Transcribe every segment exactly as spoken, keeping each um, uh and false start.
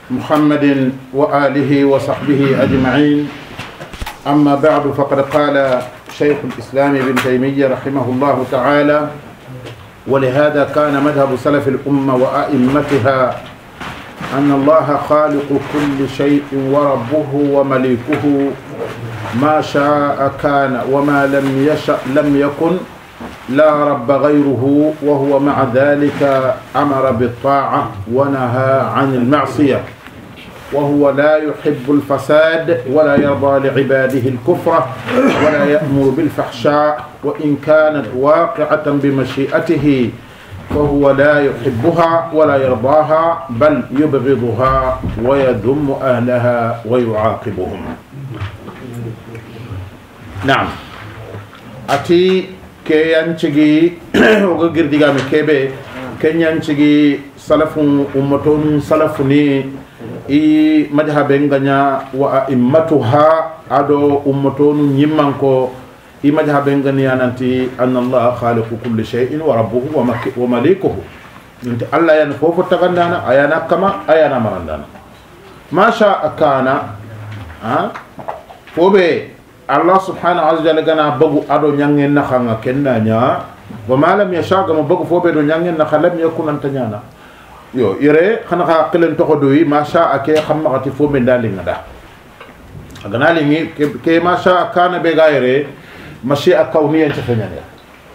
محمد وآله وصحبه أجمعين. أما بعد، فقد قال شيخ الإسلام ابن تيمية رحمه الله تعالى: ولهذا كان مذهب سلف الأمة وأئمتها أن الله خالق كل شيء وربه ومليكه، ما شاء كان وما لم يشأ لم يكن، لا رب غيره، وهو مع ذلك أمر بالطاعة ونهى عن المعصية، وهو لا يحب الفساد ولا يرضى لعباده الكفر ولا يأمر بالفحشاء، وإن كانت واقعة بمشيئته فهو لا يحبها ولا يرضاها، بل يبغضها ويذم أهلها ويعاقبهم. نعم. أتي كي ينشجي وغير ديغامي كيبي كي ينشجي سلف أمتون سلفني i madhaben ganya wa immatuha ado ummatonu nyimmanko i madhaben ganya nanti anna Allah khaliqu kulli shay'in wa rabbuhu wa malikuhu. Nanti Allah yan fofo tagandana ayana kama ayana marandana ma sha'a kana ha fobe Allah subhanahu wa ta'ala gana bagu ado nyangen nakhanga kendanya wa ma lam yasha gama bagu fobe do nyangen nakhalam yakun antanyana yo ire xana xa qilen to xodoyi ma sha ake xamma xati fo men dali ngada agana lingi ke ma sha kana be ga ire mashi'a kawniyya ta fanyane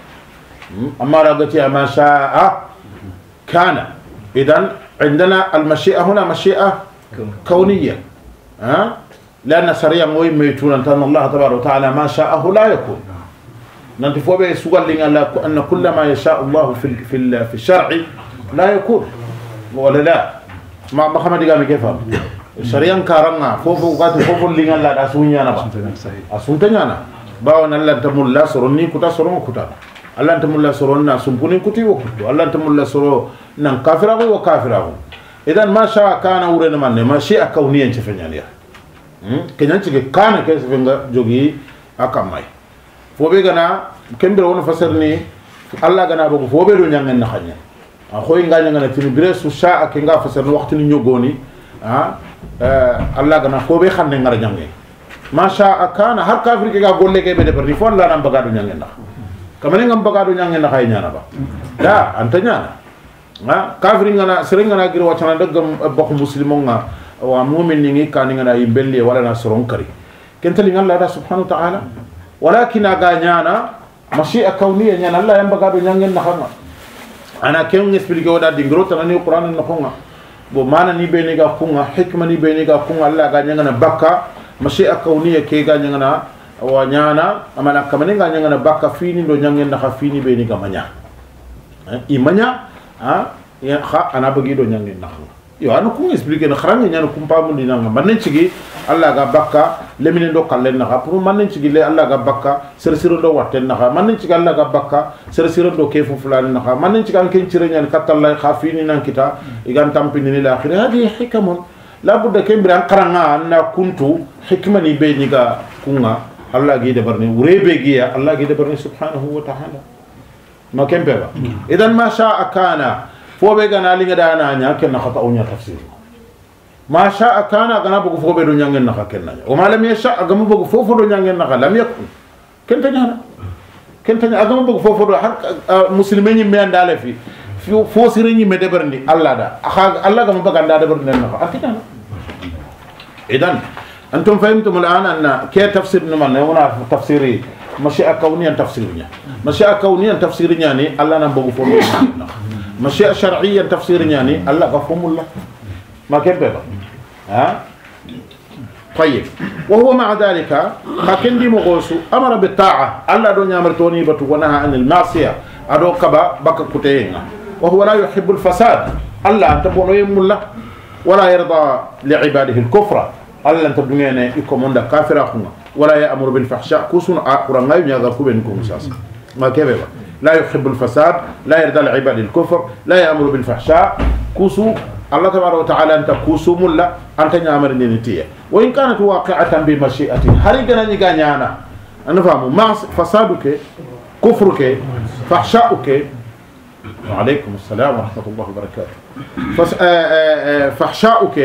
amma ragati ma sha kana idan عندنا المشيئة هنا مشيئة كونية ها لأن سريع موي ميتون أن الله تبارك وتعالى ما شاءه لا يكون ننتفو به سؤال أن كل ما يشاء الله في في في الشرع لا يكون ولا لا ما ما خمدي قامي كيف شريان كارنا فوفو قات فوفو لينغ لا أسونيا نبا أسونتنيا نا باون الله تمول لا سروني كوتا سرون كوتا الله تمول لا سروننا سمبوني كوتي وكوتو الله تمول لا سرو نان كافرا وكافرا إذا ما شاء كان ورنا من ما شيء كونيا نشفنيا كنيان تيجي كان كيس فينغا جوجي أكماي فوبي غنا كمبر ون فسرني الله غنا بقول فوبي دنيا نخانيا أخوي إنغاني غنا تني بريس وشاء كينغا فسرنا وقت نيوغوني ها الله غنا فوبي خان نغار جانغي ما شاء كان هر كافر كيغا غولي كي بده بري فون لا نام بغادو نيانغي نخ كمان نغام بغادو نيانغي نخاي نيانا با لا انت نيانا ها كافر غنا سرين غنا غير واتنا دغم بوك مسلمون wa mu'min ni kan ngana yimbelle wala na soron kari kentali ngalla da subhanahu wa ta'ala walakin aga nyana mashi'a kawniyya nyana Allah yamba gado nyangen na khanga ana ken explique wada dingro tan ni qur'an na khanga bo mana ni be ni ga khunga hikma ni be ni ga khunga Allah ga nyangana bakka mashi'a kawniyya ke ga nyangana wa nyana amana kamane ga nyangana bakka fini do nyangen na kha fini be ni ga manya imanya ha ya kha ana bagi do nyangen na khanga yo anu ko expliquer na xaranga ñana kum pa mun dina man nañ ci gi Allah ga bakka lemine do kallen na pour man nañ ci gi le Allah ga bakka ser sir do watten na man nañ ci gi Allah ga bakka ser sir do kefu fulan na man nañ ci kan ken ci reñan katalla khafini nan kita igan tampini ni la akhir hadi hikamun la budda kembran xaranga na kuntu hikmani be ni ga kunga Allah gi de barni urebe gi ya Allah gi de barni subhanahu wa ta'ala ma kembe ba idan ma sha'a kana fobe gana linga dana nya ken na khata unya tafsir ma sha kana gana bugo fobe do nyangen na ken na o ma lam yasha agam bugo fofo do nyangen na lam yakun ken tanya ken tanya agam bugo fofo do har muslimeni me andale fi fo sireni me debarni Allah da Allah gam baga nda debarni na akita idan antum fahimtum al'an anna kay tafsir man wana tafsiri mashi'a kauniyan tafsirnya mashi'a kauniyan tafsirnya ni Allah nan bugo fofo na مشيئة شرعية تفسير يعني الله غفهم الله ما كيف بقى ها طيب وهو مع ذلك لكن دي مغوسو أمر بالطاعة الله دون يامرتوني بتو ونهى عن المعصية أدو كبا بك كتين وهو لا يحب الفساد الله أنت بونو يم الله ولا يرضى لعباده الكفر الله أنت بنينا يكون عند كافر أخونا ولا يأمر بالفحشاء كوسون أقرأ غير يغفو بينكم ساسا ما كيف بقى لا يحب الفساد لا يرضى العباد الكفر لا يأمر بالفحشاء كوسو الله تبارك وتعالى أنت كوسو ملا أنت نعمر نيتيه وإن كانت واقعة بمشيئته هريجنا نيجانيانا أنا فاهم ما فسادك كفرك فحشاؤك وعليكم السلام ورحمة الله وبركاته فحشاؤك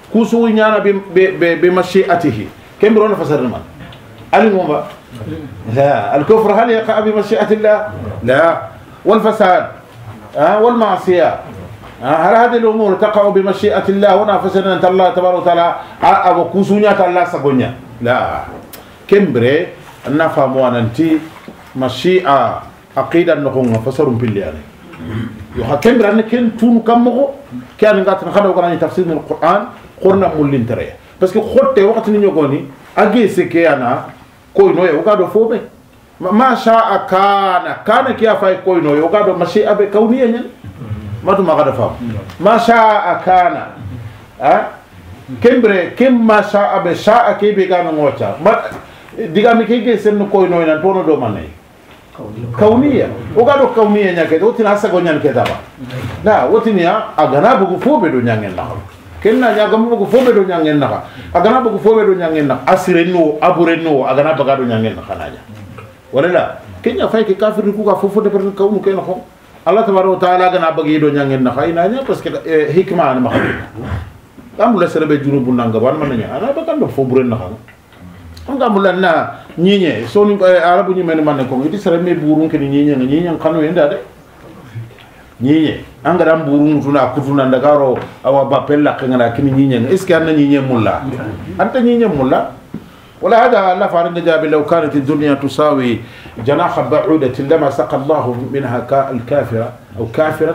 كوسو نيانا بمشيئته كم برون فسر من المهم لا الكفر هل يقع بمشيئة الله لا والفساد آه والمعصية آه هل هذه الأمور تقع بمشيئة الله هنا فسرنا أنت الله تبارك وتعالى أبو كوسو نياتا الله سبونيا لا كم بري النفهم وانتي مشيئة عقيدة نقوم فسرهم بالله يحكم برأن كن تون كمغو كان نقاط نخدو قراني تفسير من القرآن قرنا مولين تريه بس كي خدت وقت نيجوني أجي سكي أنا كوي نوي وقادو فوبي ما شاء كان كان كي أفاي كوي نوي وقادو مشي أبي كونية يعني ما تو ما قادو فهم ما شاء كان أه كم بري كم ما شاء أبي شاء كي بيجانا موتا ما ديجامي كي كي سن كوي نوي نتونو دو ماني كونية وقالوا كونية نيكي وتنا أسقون نيكي تابا لا وتنيا أغنى بغفو بدو نيانين نخل كنا نياغم بغفو بدو نيانين نخل أغنى بغفو بدو نيانين نخل أسرنو أبورنو أغنى بغادو نيانين نخل ولا لا كنا فايك كافر نكوكا فوفو دبرن كونو كي نخل الله تبارك وتعالى أغنى بغيدو نيانين نخل إنا بس كده حكمة أنا مخلوق أمو لسربي جنوب نانغبان منيا أنا بكان دو فوبرن نخل anga mulanna nyinye so ni arabu ni men man ko iti sere me burun ke nyinye nyinye kanu yenda de nyinye anga dam burun tuna kutuna ndagaro awa ba pella kengana kini nyinye est ce anna nyinye mulla anta nyinye mulla ولا هذا الله فارن جاب لو كانت الدنيا تساوي جناح بعودة لما سقى الله منها الكافرة أو كافرا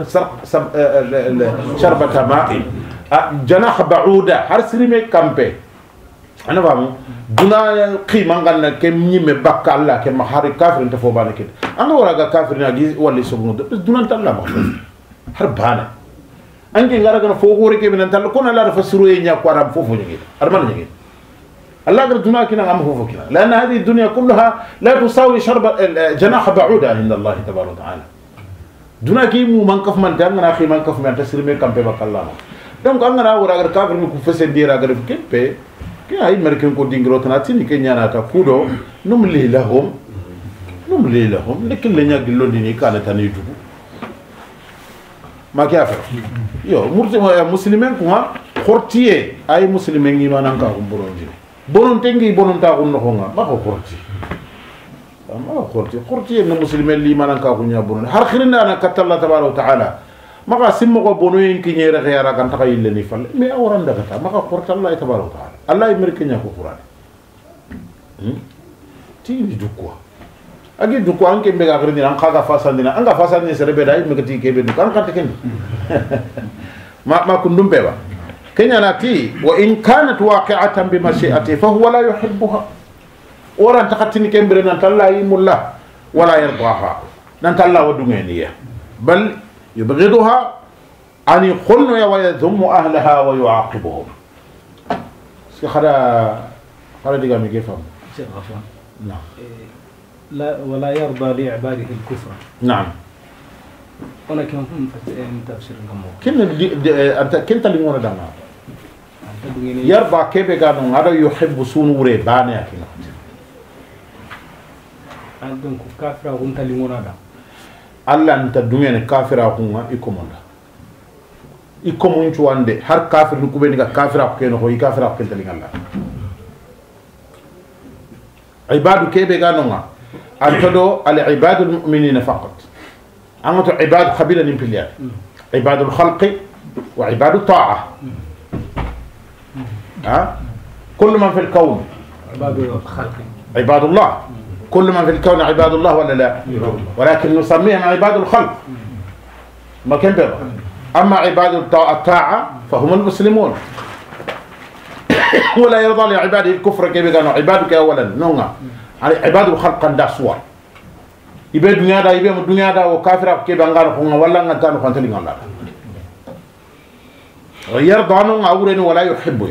شربة ماء جناح بعودة هرسري كامبي أنا فاهم دنا قيمة عنا كم نيم بكا الله كم هاري كافر أنت فوبانا كده أنا وراك كافر ناجي ولا يسوونه بس دنا تلا ما هربانا أنك إن غيرك فوقوري كم أنت لو كنا لا رفسروه ينيا قارب فوفو نجيد أرمان نجيد الله قال دنا كنا عم فوفو كنا لأن هذه الدنيا كلها لا تساوي شرب جناح بعودة عند الله تبارك وتعالى دنا كي مو منكف من تان أنا أخي منكف من تسلمي كم ببكا الله دم كأنا وراك كافر نكوفسن ديرا غير كم بي كي هاي مركين كودين غروتناتي نيكي نيانا تا كودو نملي لهم نملي لهم لكن لنيا قلو ديني كانت تنيجو ما كافر يو مسلمين كما خورتيه اي مسلمين يمانان كاكم برونجي بونون تنجي بونون تاكم نخونغا ما هو خورتي ما هو خورتي خورتيه من مسلمين اللي يمانان كاكم يا برون هر خيرنا انا كتب الله تبارك وتعالى ما سمو بونوين كي نيرا خيارا كان تخيل لني فل مي اوران دغتا ما خورت الله تبارك وتعالى الله يمرك نيا كو قران تي دي دوكو اجي دوكو انكي ميغا غرني ان خاغا فاساندينا انغا فاساندي سربي داي ميغتي كيبي دو كان كانت كين ما ما كندوم بيبا كنيا ناتي وان كانت واقعه بمشيئته فهو لا يحبها وران تخاتني كيمبرن ان الله يملا ولا يرضاها نان الله ودومينيه بل يبغضها أن يقولن ويذم أهلها ويعاقبهم. هذا هذا دي قام يفهم. نعم. لا ولا يرضى لعباده الكفر. نعم. أنا كم من تفسير كمو. كن أنت كنت اللي مونا دعنا. يرضى كيف قالوا هذا يحب سنورة بانيا كنا. عندهم كافر وأنت اللي مونا دعنا. Allah nta dungene kafira kunga ikomonda ikomun chuande har kafir nu kubeni ga kafira ko keno ko kafira ko kentali ngalla ibadu kebe ganonga antodo al ibadul mu'minina faqat amato ibad qabila nimpiliya ibadul khalqi wa ibadut ta'a ha kullu man fil kawn ibadul khalqi ibadullah كل من في الكون عباد الله ولا لا ولكن نسميهم عباد الخلق ما كان بيضا أما عباد الطاعة فهم المسلمون ولا يرضى لعباده الكفر كيف قالوا عبادك أولا نونا عباد الخلق دا سوا يبقى الدنيا دا يبقى الدنيا دا وكافر كيف قالوا ولا نتانو خانتلين الله ويرضى عنهم أولين ولا يحبه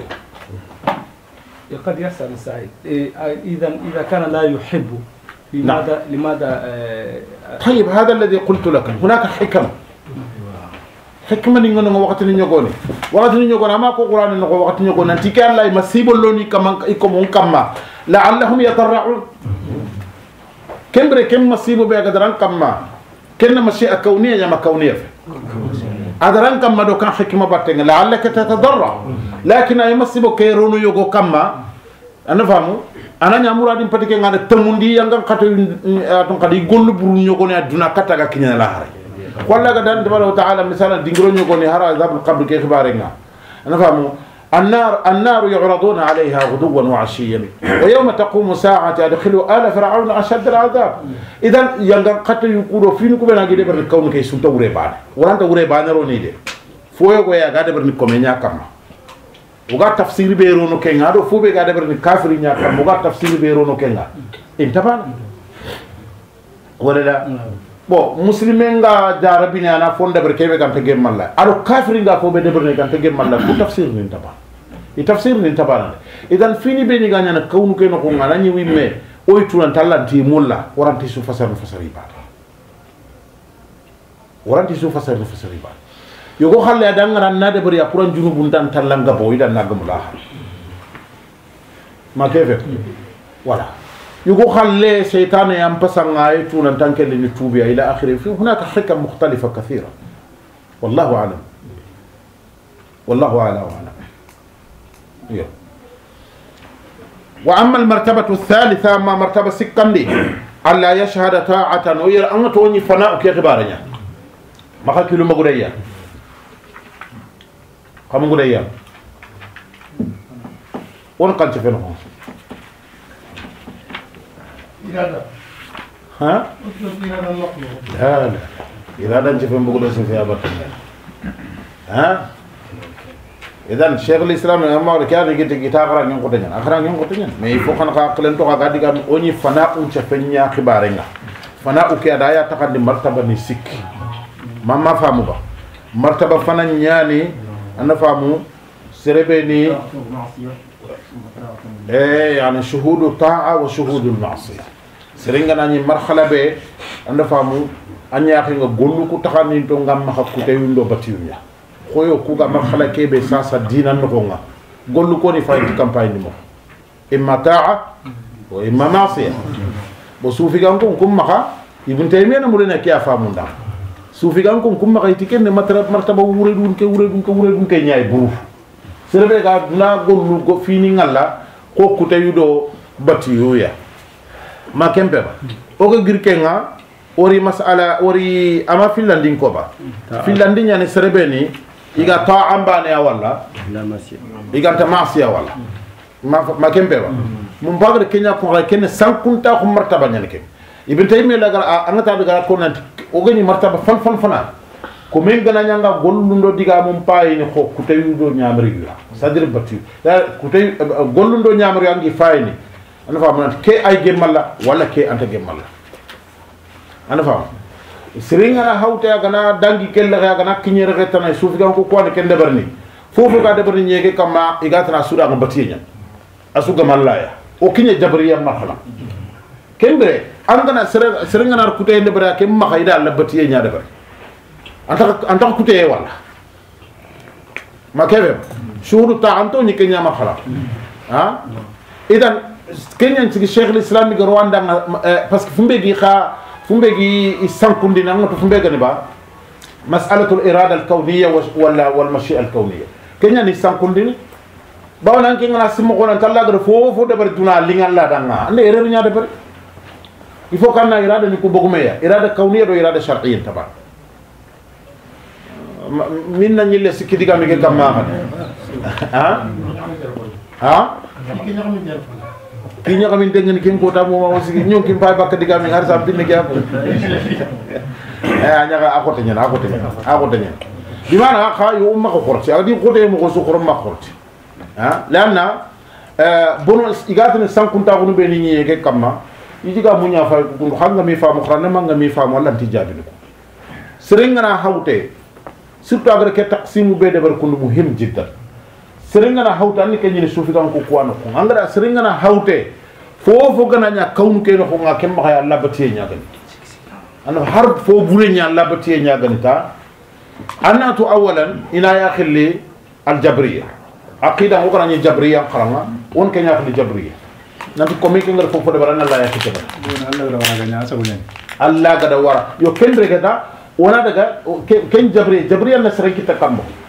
قد يسأل السعيد إذا إذا كان لا يحب لماذا نعم. لماذا طيب هذا الذي قلت لك هناك حكم حكمة نيجون وقت نيجون وقت نيجون أما كقرآن نقول وقت نيجون أنت كان لا يمسيب اللوني كمان يكمون كما لعلهم يترعون كم بري كم مسيبه بيقدران كما كنا مشيئة كونية يا ما كونية أدران كما دو كان حكمة باتين لعلك تتضرع lakin ay masibo ke rono yogo kamma ana famu ana nyamura dim patike ngada tamundi yanga khato ton kadi gollu buru nyogo ne aduna kata ga kinya la hare walla ga dan tabaraka taala misalan dingro nyogo ne hara azab al qabr ke khibare nga ana famu النار النار يعرضون عليها غدوا وعشيا ويوم تقوم ساعة أدخلوا آل فرعون أشد العذاب إذا ينقل قتل يقولوا فين كبنا قد يبرد كون كي سنتو وريبان ورانتا وريبان روني دي فويو قويا قد يبرد كومينيا كما وقا تفسير بيرونو كينا دو فوبي قد يبرد كافرين كما وقا تفسير بيرونو كينا انتبان ولا لا bo muslimen ga jarabini ana fonde ber kebe kan tege malla aro kafirin ga fobe de ber ne kan tege malla ku tafsir ni taba i tafsir ni taba idan fini be ni ga nyana kawnu ke no ko ngana ni wimme oy tulan tallanti mulla waranti su fasar fasari ba waranti su fasar fasari ba yogo khalle ada ngara na de ber ya kuran junubun dan tallanga bo idan nagamula ma kebe wala يقول خلي شيطان ينبسط عايت ونتنك اللي نتوبيا إلى آخره في هناك حكم مختلفة كثيرة والله أعلم والله أعلم وأعلم وأما المرتبة الثالثة ما مرتبة سكندي ألا يشهد طاعة ويرى أن توني فناء كي خبارنا ما خل كيلو مغريا كم مغريا ونقل تفنهم ها؟ لا لا إرادة نشوف بقول اسم في أبد ها؟ إذا الشيخ الإسلام أما كان يجي كتاب أخرى يوم قدنا أخرى يوم قدنا ما يفوق أنا كلام توقع قاعد يقول أني فناء ونشفني خبارنا فناء كأدايا تقدم مرتبة نسيك ما ما فهموا بقى مرتبة فناء يعني أنا فهموا سربني إيه يعني شهود الطاعة وشهود المعصية سرنا نني مرحلة به أنا فهموا أني أخي نقول لكم تخانين تونغام ما خكوتي وندو بتيوميا خويو كوغا مرحلة كي بساسا دينا نغونغا قول لكم نفايت كامباين مو إما طاعة وإما معصية بسوفي كانكم كم مخا ابن تيمية نمرنا كي أفهمون دا سوفي كانكم كم مخا يتكلم مرتبة مرتبة وردون كي وردون كي وردون كي نياي بروف سربي قال لا قول لكم فيني الله كو كوتي يدو بتيويا ما كم بابا أوكي غيركينا ori masala ori ama finlandin ko ba finlandin yani serebeni iga ta ambane wala la masiya iga ta masiya wala ma ma kembe ba mum bagre kenya ko ken sankunta ko martaba nyane ke ibn taymi la gar angata daga ko nanti o gani martaba fan fan fana ko men gana nyanga gollundo diga mum payini ko ku tawi do nyamri gira sadir batti ku tawi gollundo nyamri angi fayini ana fa man ke ay gemalla wala ke anta gemalla ana fam siringa na hawte gana dangi kella ga gana kinyere retana sufi gan ko ko ken debarni fofu ga debarni nyege kama igatana suda ga batinya asuga mallaya o kinye jabriya makhala kembre angana siringa na kute debara kem makhaida alla batiya nya debar anta anta kute wala makebe shuru ta anto ni kenya makhala ha idan kenyan ci cheikh l'islam ga rwanda parce que fumbe gi kha فمبيجي يسانكون دينا نقول فمبيجي نبا مسألة الإرادة الكونية ولا والمشيئة الكونية كنيا نسانكون دين باونا نكين أنا سمعون أن الله غير فو فو دبر دونا لين الله دعنا أني إرادة دبر يفو كنا إرادة نكو بقومية إرادة كونية أو إرادة شرعية تبع من نجيل سكيدي كم يجي كم ما ها ها kinya kami dengan kin kota mu mau sigi nyong kin pai bakka diga mi har sampai ni kya eh anya ka aku tanya aku tanya aku tanya di mana kha yu umma ko korti adi ko de mo ko su ko ma korti ha lanna eh bono igatene sankunta ko be ni ni ke kamma yiga munya fa ko hanga mi fa mo khana manga mi fa mo lan tijabi ko serengana hawte surtout agar ke taqsimu be de bar ko muhim jiddan serengana hawta ni kenyini sufi kan ko ko no angara serengana hawte fofo gana nya kawn ke no nga kem ma Allah batiye nya gani ana harb fo bure nya Allah batiye nya gani ta anatu awalan ina ya khilli al jabriya aqida ko gana nya jabriya kharanga won ke nya khilli jabriya nanti ko mi ke ngar fofo de barana Allah ya kike Allah da wara ganya asabu nya Allah gada wara yo kendre gada ona daga ken jabriya jabriya na sereng kita kambo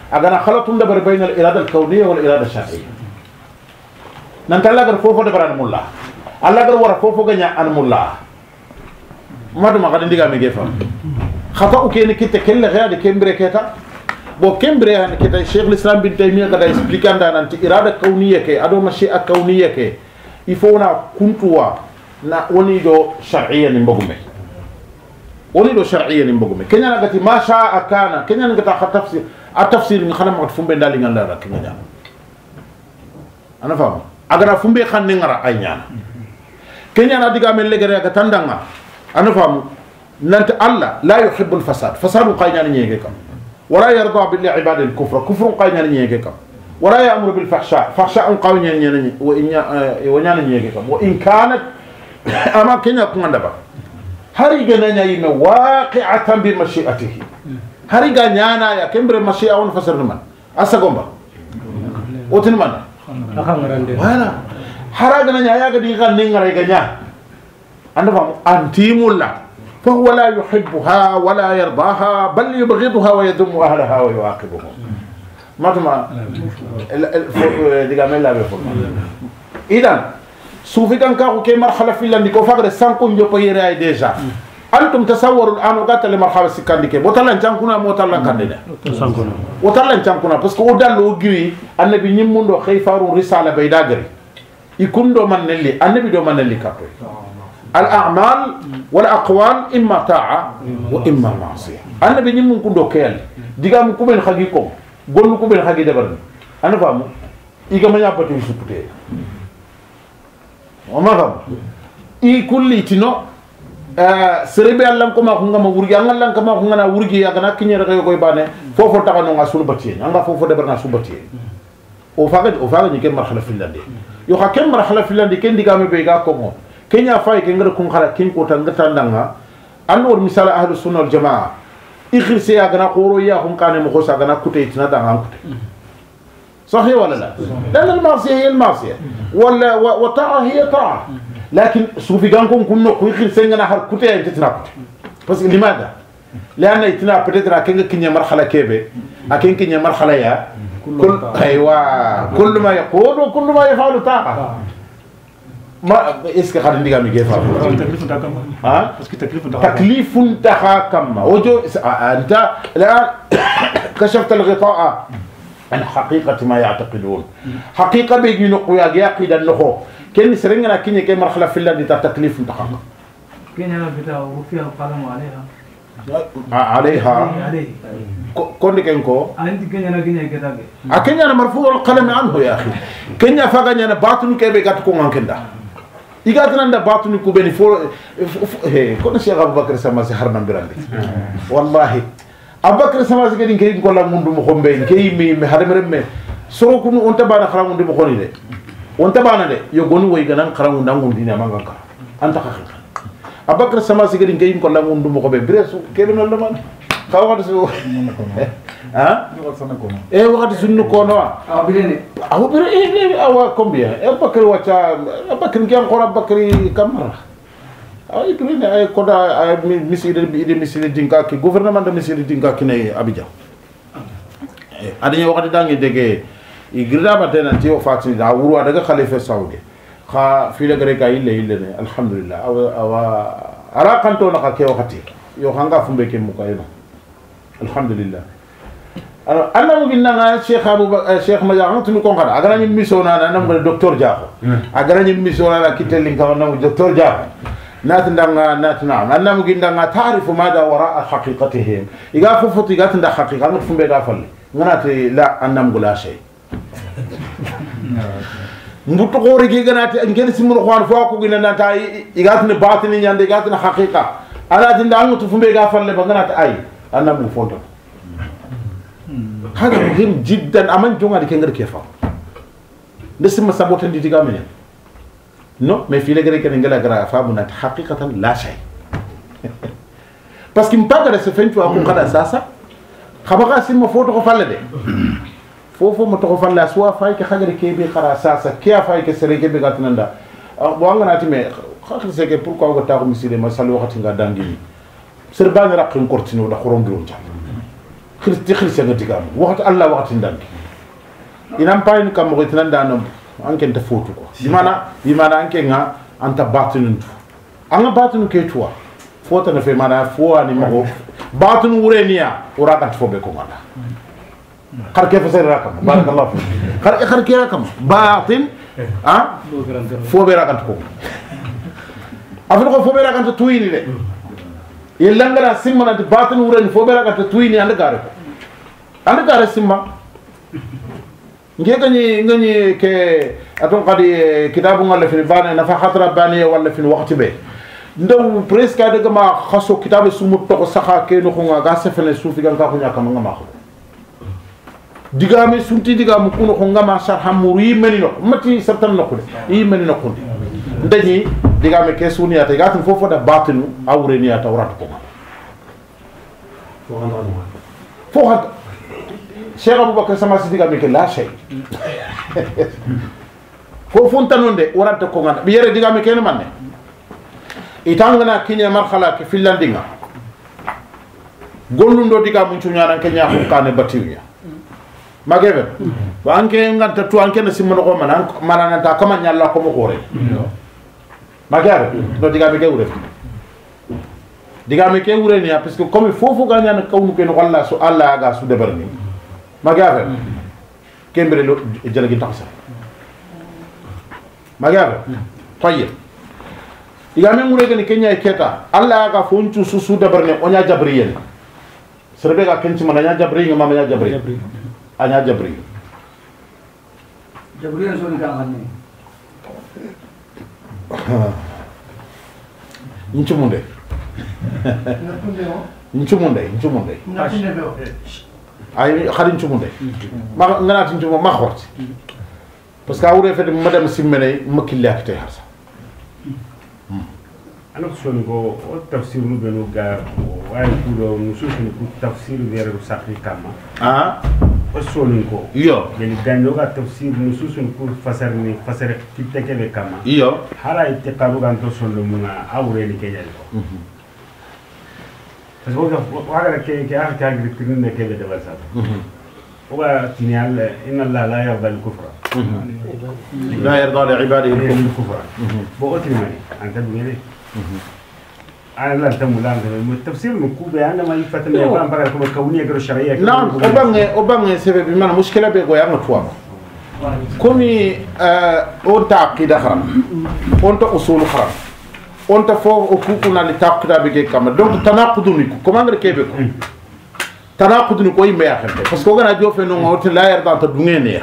agana khalatun dabar bayna al irada al kawniyya wal irada al shar'iyya nanta Allah gar fofo dabar an mulla Allah gar wara fofo ganya an mulla madu ma gadin diga me gefa khata o kene kitte kelle gaade kembre keta bo kembre han kita Sheikh l'Islam bin Taymiyyah kada explicanda nanti irada kawniyya ke ado mashi'a kawniyya ke il faut na kuntuwa na woni do shar'iyya ni mbogume woni do shar'iyya ni mbogume kenya na gati ma sha'a kana kenya na gata tafsir a tafsir ni khana mat fumbe ndali ngala ra kenya nyana ana fam agara fumbe khanne ngara ay nyana kenya na diga mel legere ga tandanga ana fam nant Allah la yuhibbu al-fasad fasadu qayna ni nyege kam wala yarda bil ibad al-kufr kufr qayna ni nyege kam wala ya'muru bil fahsha fahsha qayna ni nyege wa inya wa nyana nyege kam wa in kanat ama kenya ko nganda ba hari gana nyayi me waqi'atan bi mashi'atihi hari ga nyana ya kembre mashi'a on fasar man asagomba otin man wala hara gana nyaya ga di kan ngare ga nya anda fam antimulla fa huwa la yuhibbuha wa la yardaha bal yubghiduha wa yadhmu ahlaha wa yuaqibuhum matuma diga mel la be fo idan sufi kan ka ko ke marhala filandi ko fagre sanko njopo yere ay deja antum tasawwaru an gata le marhala sikandi ke botalan cankuna motalan kandida sankuna botalan cankuna parce que o dallo giwi annabi nyimmundo khayfaru risala baydagari ikundo manelli annabi do manelli kato al a'mal wal aqwal imma ta'a wa imma ma'siyah annabi nyimmun kundo kel digam ku ben khagi ko gollu ku ben khagi debar ana famu iga manya patu supute o ma fam i kulli tino serebe Allah ko ma ko ngama wurgi Allah ko ma ko ngana wurgi ya kana kinyere ko koy bane fofo takano nga sulu batiye nga fofo debar na sulu batiye o faga o faga ni ken marhala filande yo ha ken marhala filande ken digame be ga ko mo kenya fay ke ngara kun khara kin ko tan ngata ndanga anor misala ahlus sunna wal jamaa ikhirse ya gana qoro ya kun kane mo khosa gana kutay tina danga kutay صحيح ولا لا؟ لأن المعصية هي المعصية ولا وطاعة هي طاعة لكن سوفي كانكم كنا كويخير سينغنا حر كتير تتناقض بس لماذا؟ لأن يتنا بدرا كينغ كينيا مرحلة كيبه أكين كينيا مرحلة يا كل أيوة كل ما يقول وكل ما يفعل طاعة ما إسك خالد ديجا ميجي فاهم ها تكليف تحاكم وجو أنت الآن كشفت الغطاء عن حقيقة ما يعتقدون حقيقة بيجي نقويا يقيد النخو كن سرنا كني كم مرحلة في الله دي تكليف تحقق كن أنا بتاع وفيها القلم عليها عليها كون كنكو أنت كن أنا كني كذا أكن أنا مرفوع القلم عنه يا أخي كن يفعل أنا باطن كيف يقطعون عن كندا يقطعون عند باطن كوبني فور هي كون الشيخ أبو بكر سما سهرنا براندي والله أبو بكر سما سكين كي يقول لهم مندو مخبين كي مي مهرم رمي سو كونو أنت بانا خرام مندو مخوني ده أنت بانا ده يقولون ويجانا خرام مندو مندينا ما غاكا أنت خاخ أبو بكر سما سكين كي يقول لهم مندو مخبين بريسو كيلو نلا مان كاو هذا سو ها إيه وقت سنو كونوا أو بيرني أو بيرني أو كمبيا أبو بكر وجا أبو بكر كيان قرا أبو بكر كمرة ay grine ay koda ay misiri ide misiri dinka ki gouvernement de misiri dinka ki ne Abidjan adanya wakati dangi dege i grida batena ti o fati da wuru daga khalifa saudi kha fi le gare ka ille ille ne alhamdulillah awa awa ara kanto na ka ke wakati yo hanga fumbe ke mukayno alhamdulillah alors anna mo ginna nga cheikh abou cheikh madian tunu ko ngara agara ni misona na nam docteur diako agara ni misona na kitelli ka na docteur diako نات ندعنا نات نعم أنا ممكن ندعنا تعرف ماذا وراء حقيقتهم إذا فوت إذا تندع حقيقة ما تفهم بيدا فلي نات لا أنا مقول شيء مبتغوري كي نات إن كان اسمه خوان فوق وقلنا نات إذا تند باطني يند إذا تند حقيقة أنا تندع ما تفهم بيدا فلي بقنا أي أنا مفهوم هذا مهم جدا أمان جونا دي كنغر كيفا نسمى سبوتن دي تيجامين non mais file gere ken ngala gra fa bunat haqiqatan la shay parce que mpaga se fentu ko kada sasa khabaga sim mo foto ko falle de fofo mo to ko falle so fay ke khagere ke be khara sasa ke fay ke sere ke be gatnanda bo nga nati me khakri se ke pourquoi ko ta ko misile ma sal waxati nga dangi ser ban raqin kortino da khoron biron ta khirti khirse ngati kam waxat Allah waxati ndanki inam payni kam mo tinan danam anken ta fotu ko dimana dimana anke nga anta batinu anga batinu ke tuwa fota na fe mana fo ani mo batinu wureniya ura kan fo be ko ngala khar ke fasere rakam barakallahu fi khar khar ke rakam batin ah fo be rakan ko afin ko fo be rakan to tuini de yellangala simma na batin wureni fo be rakan to tuini anda gare ko anda gare simma nge gani ngani ke aton qadi kitabu ngalla fi bana nafa khatra bani wala fi waqti be ndaw presque daga ma khasso kitabe sumu to saxa ke no nga ga sefene sufi gan ka ko nyaka ma ma ko digame sunti digamu kuno ko ngama sharha muri menino mati sartan nokko yi menino ko ndani digame ke suni ata gatun fofo da batinu awreni ata warat ko fo handa fo handa Cheikh Abubakar sama si digame ke la shay fo fontanonde warat ko ngana bi yere digame ke manne itangana kinya marhala ke fillandinga gollundo digamu cunyana ke nyaako kane batiwnya magebe wa anke nganta tu anke na simmo ko man manana ta kama nyalla ko mo gore magebe do diga be gewre diga me ke wure ni parce que comme fofu ganya na kawnu ke no Allah su Allah ga su debarni magebe kembere lo jalagi taxsa magebe tayyib diga me ngure ke ni kenya keta Allah ga fonchu su su debarni onya jabriyen serbe ga kenci mananya jabriyen mama nya jabriyen anya jabri jabri an soni kan ganne inchumunde inchumunde inchumunde ay khadi inchumunde ma ngana tinchumo ma khorti parce que awre fete madame simmene makille akte harsa ana soni go o tafsir nu benu ga way kudo nusus ni ku tafsir vere sakri kama ah soni ko iyo yani gando ga tafsir nusus ni ku fasar ni fasar kiteke be kama iyo hara ittiqabu gan to solo muna awre ni ke yalo parce que waga ke ke ah ta gritrin ne ke be de wasa oga tinyal inna allah la yarda al kufra لا يرضى لعباده الكفر بوتري انت بيني أنا لا تمولان التفسير مكوب يعني ما يفتن يفهم بقى كم كونية غير شرعية نعم أبغى أبغى سبب بمعنى مشكلة بيقول يا متوام كوني أنت عقيدة خرام أنت أصول خرام أنت فوق أكوكنا لتعقد بيجي كم دونك تناقضوني كمان غير كيف يكون تناقضوني كوي ما يخلف بس كوغنا جوف إنه ما هو لا يرضى أنت دنيا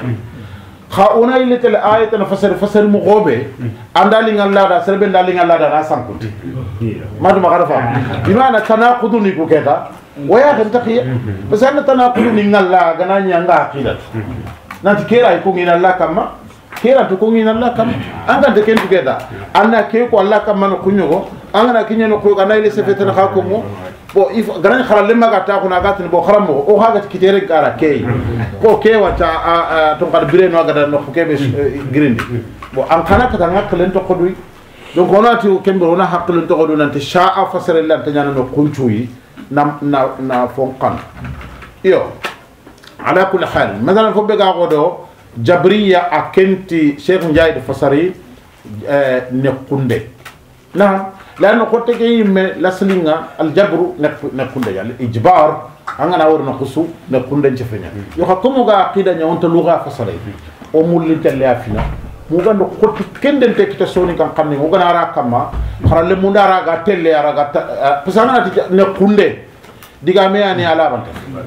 خاونا اللي تل آية نفسر فسر مغوبة عندالين الله دا سربن دالين الله دا ناسان كنت ما تما عارفة بمعنى تناقضوني كوكيتا ويا خنتقي بس أنا تناقضوني من الله غناني عندا عقيدة نانتي كيرا يكون إن الله كما كيرا تكون إن الله كما أنت تكين كوكيتا أنا كيكو الله كما نكونيو أنا كيني نكو أنا اللي سفتنا خاكمو bo if garan khala lemma ga ta kuna gatin bo kharam mo o haga kitere gara kay ko ke wata to qad bire no ga no ke be grindi bo an kana ka ngak len to kodui donc onati o kembe ona hakku len to kodu nante sha'a fasara lan ta nyana no kunchuyi na na na fonkan iyo ala kulli hal مثلا fo be ga godo jabriya akenti cheikh ndiaye de fasari ne kunde na لأنه قلت كي لسلينا الجبر نكون ده يعني إجبار أنا أوري نقصو نكون ده جفنا يخاطم وجا عقيدة نيونت لغة فصلي أمور تلي فينا موجا نقول كندن تكتسوني كان قمني موجا نارا كما خلال المودا راجع تلي راجع بس أنا نكون ده دعامي أني على بنت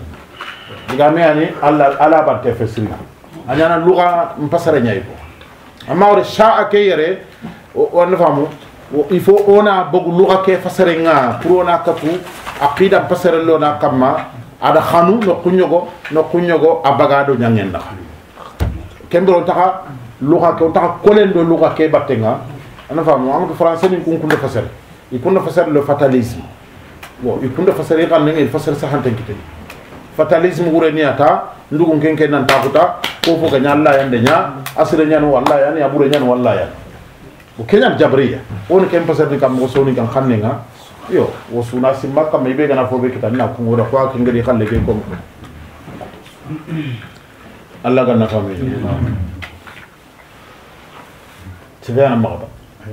دعامي أني على على بنت فسرنا أنا لغة مفسرة نيابو أما أوري شاء كيره ونفهمه il faut ona bogu luga ke fasarenga pour ona katu aqida fasarello na kamma ada khanu no kunyogo no kunyogo abagado nyangenda kembro taka luga ke taka kolendo luga ke batenga ana famu am ko français ni kun kun fasar il kun fasar le fatalisme bon il kun fasar kan ngi fasar sa hanten kite fatalisme wureni ata ndugun kenken nan takuta ko fo ga nyalla yande nya asre nyan wallahi yani abure nyan wallahi وكنا جبرية ون كم بس هذي كم وصوني كم خانينها يو وصونا سماك كم يبي كنا فوبي كتاني ناكم ورا خوا كنغري خان لكي كم Allah ganna fami tibana magaba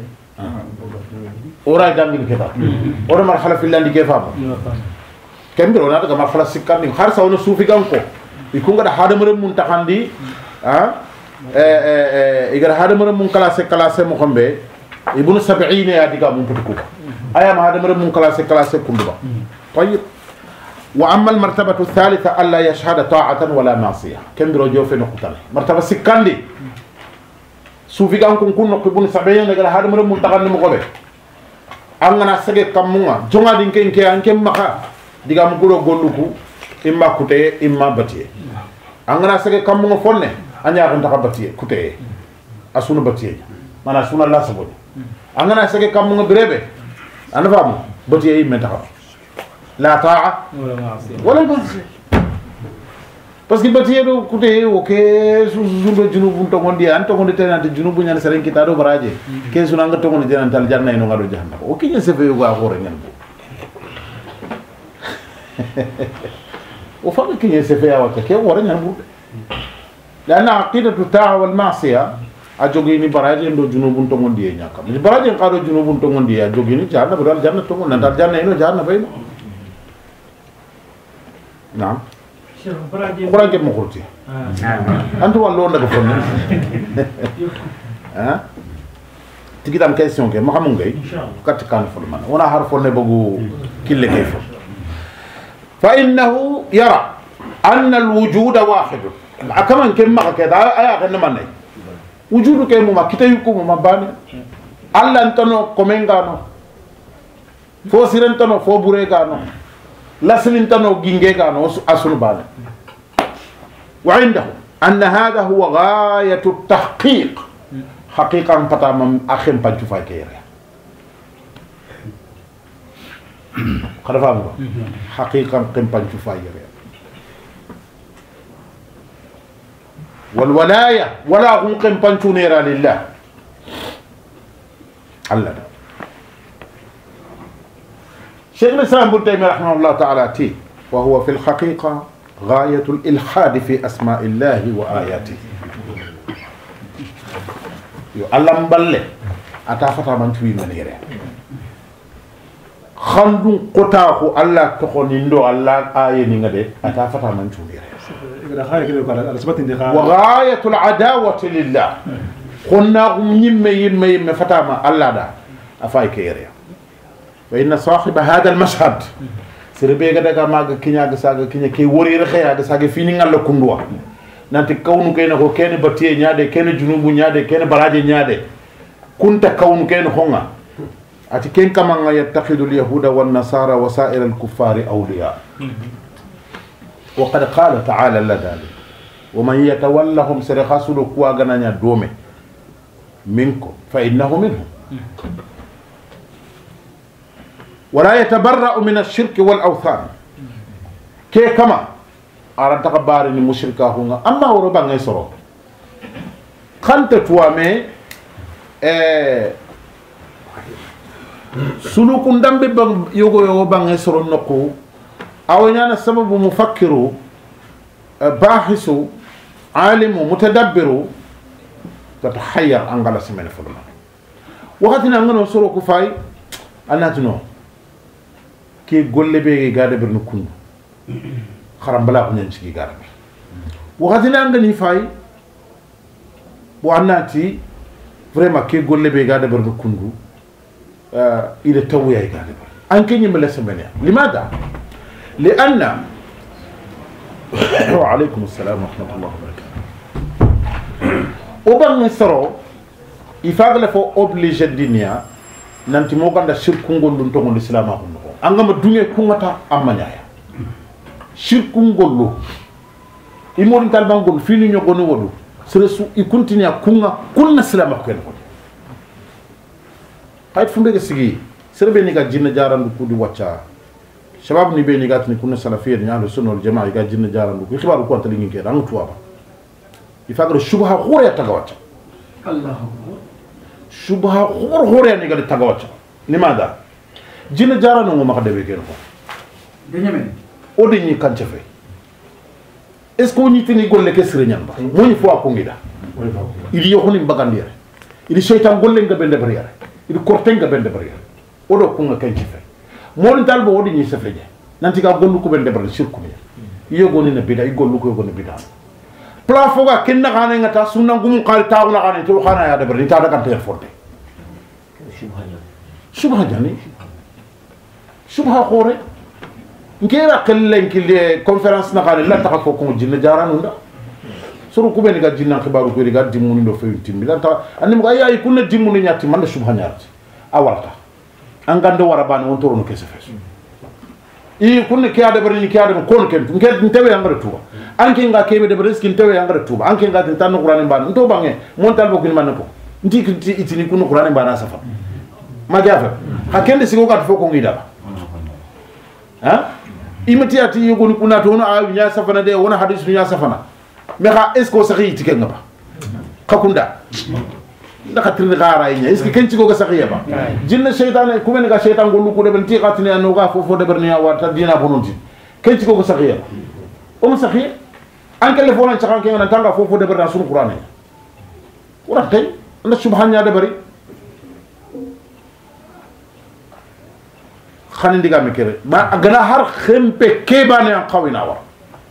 ora dangin keba ora marhala filandi kefa kembiro na daga marhala sikandi har sawno sufi ganko ikunga da hadamare mun takandi ha eh eh igara hadamare mun classe classe mo xombe ibnu sab'in ya diga mun putuko aya ma hadamare mun classe classe kunduba طيب واما المرتبه الثالثه الا يشهد طاعه ولا معصيه كندرو جوفي نقطه مرتبه سكاندي سوفي كان كون كون نقبون سبعين نغا هاد مر منتقل مو خوبه angana sege kamunga jonga din ken ke anke maka diga mu goro golluku imma kute imma batiye angana sege kamunga fonne anya ko ndaka batiye kute asuna batiye mana suna la saboni angana sege kamunga brebe ana famu batiye yimme taxaw la ta'a wala ma'siyah parce que batiye do kute o ke sundo junubu to ngondi an to ngondi tenante junubu nyane seren kita do baraje ke sunanga to ngondi tenante al janna ino ngado jahannam o kinya se fe go akore ngal o fa kinya se fe awata ke wore ngal bu lana aqidatu ta'a wal ma'siyah a jogi ni baraje ndo junubu to ngondi e nyaka ni baraje ngado junubu to ngondi ya jogi ni janna bo dal janna to ngondi dal janna ino janna bayno naam Kurang mau kurti, antu wallo ndaga fonni, ah, tigi tam question ke, ma xamul ngay, kat kan fol man, wana har fonne bogu kille kay fo. Fa innahu yara anna al-wujud wahid. Akaman kem ma ka da aya kan man nay. Wujudu ke mu ma kitayu ko mu ma bani. Allah antano komengano. Fo sirentano fo buregano. لسلنتنو جينجيغانو أسنبان وعنده أن هذا هو غاية التحقيق حقيقة فتام أخم بنتفاي كيري قد فهموا حقيقة قم بنتفاي كيري والولاية ولا هم قم بنتونيرا لله الله شيخ الإسلام ابن تيمية رحمه الله تعالى تي وهو في الحقيقة غاية الإلحاد في أسماء الله وآياته يو الله مبلغ أتافتا من توي من يرى خندون قطاعه الله تخونيندو الله آية نيغدي أتافتا من توي يرى وغاية العداوة لله خنا يم يم يم فتاما الله دا أفاي كيري وإن صاحب هذا المشهد سربي غدا كما كينيا غساغا كينيا كي وري رخيا غساغا فيني نغال كوندوا نانتي كونو كاين كو كاين باتي نيادي كاين جنوبو نيادي كاين براجي نيادي كنت كونو كاين خونغا اتي كين كما يتخذ اليهود والنصارى وسائر الكفار اولياء وقد قال تعالى لذلك ومن يتولهم سرخاسل كوا غنانيا دومي منكم فانه منهم ولا يتبرأ من الشرك والأوثان كي كما أردت قبارني مشركا هنا أما وربا نيسرو خانت توامي سلوك دم يوغو يوغو نيسرو نقو أو يانا سبب مفكر باحث عالم متدبر تتحير أنغلا سمين فرما وقتنا أنغلا سرو كفاي أنا تنو كي غولي بي غاده برن كون خرام بلا كو نانتي غاده وغادينا ngani fay bo annati vraiment كي غولي بي غاده برن كوندو euh il est tawya غاده انكي نيملا سمنيا لماذا لان وعليكم السلام ورحمه الله وبركاته وبن سرو يفاغلا فو اوبليجي دينيا nanti mo ganda shirku ngollu to ngol islam ko angama dunge kungata amanyaya shirku ngollu imori talbangol fini nyogoni wodu seresu i continue kunga kunna islam ko ko hayt fumbe sigi serbe ni ga jinna jarandu kudi wacca shabab ni be ni gatni kunna salafiyya ni ahlu sunna wal jamaa ga jinna jarandu ko xibaru ko tali ngi ke dang tuwaba ifagro shubha khore taga wacca allah shubha khor khore ni gali tagawcha limada jina jarano mo makade be keno de nyemen o de ni kan chafe est-ce que ni tini golle ke sire nyamba mo ni fo akongida ili yokhoni mbagandire ili shaytan golle nga bende bariyare ili korten nga bende bariyare odo kunga kanci fe mo ni talbo wodi ni sefeje nanti ka gollu ko bende bariyare shirku ni iyo goni na bida i gollu ko goni bida pla foga kenna kana ngata sunna ngum qal taawna kana to khana ya de bari ta daga ter forte subha jani subha khore ngera kellen kille conférence na kana la ta ko ko jinna jaranunda suru ku ben ga jinna khibaru ko ga dimuni do feyu timmi la ta anim ga yayi kunna dimuni nyatti man subha nyarti awalta angande warabani on torono kese fesu i kunne ke ade bari ke ade ko ken ngel ntewe angara tuba anke nga kebe de bari skin tewe angara tuba anke nga tan qur'an ban ndo bange montal bo kin man ko ndiki itini kunu qur'an ban safa ma jafa hakende sigo kat foko ngida ha imati ati yugoni kuna to no a nya safana de wona hadith nya safana me kha est ce que saxi tike ngaba khakunda ndaka tirni gara nya est ce que kenci go ga saxiya ba jinna shaytan ku men ga shaytan gollu ko de ben ti khatini no ga fofo de berniya warta dina bononti kenci go ga saxiya o mo saxiya an kele fo lan chakan ke ngana tanga fofo de berna sunu qur'an wala tay nda subhanya de bari khani ndiga me kere ba agana har khempe ke bane an qawina wa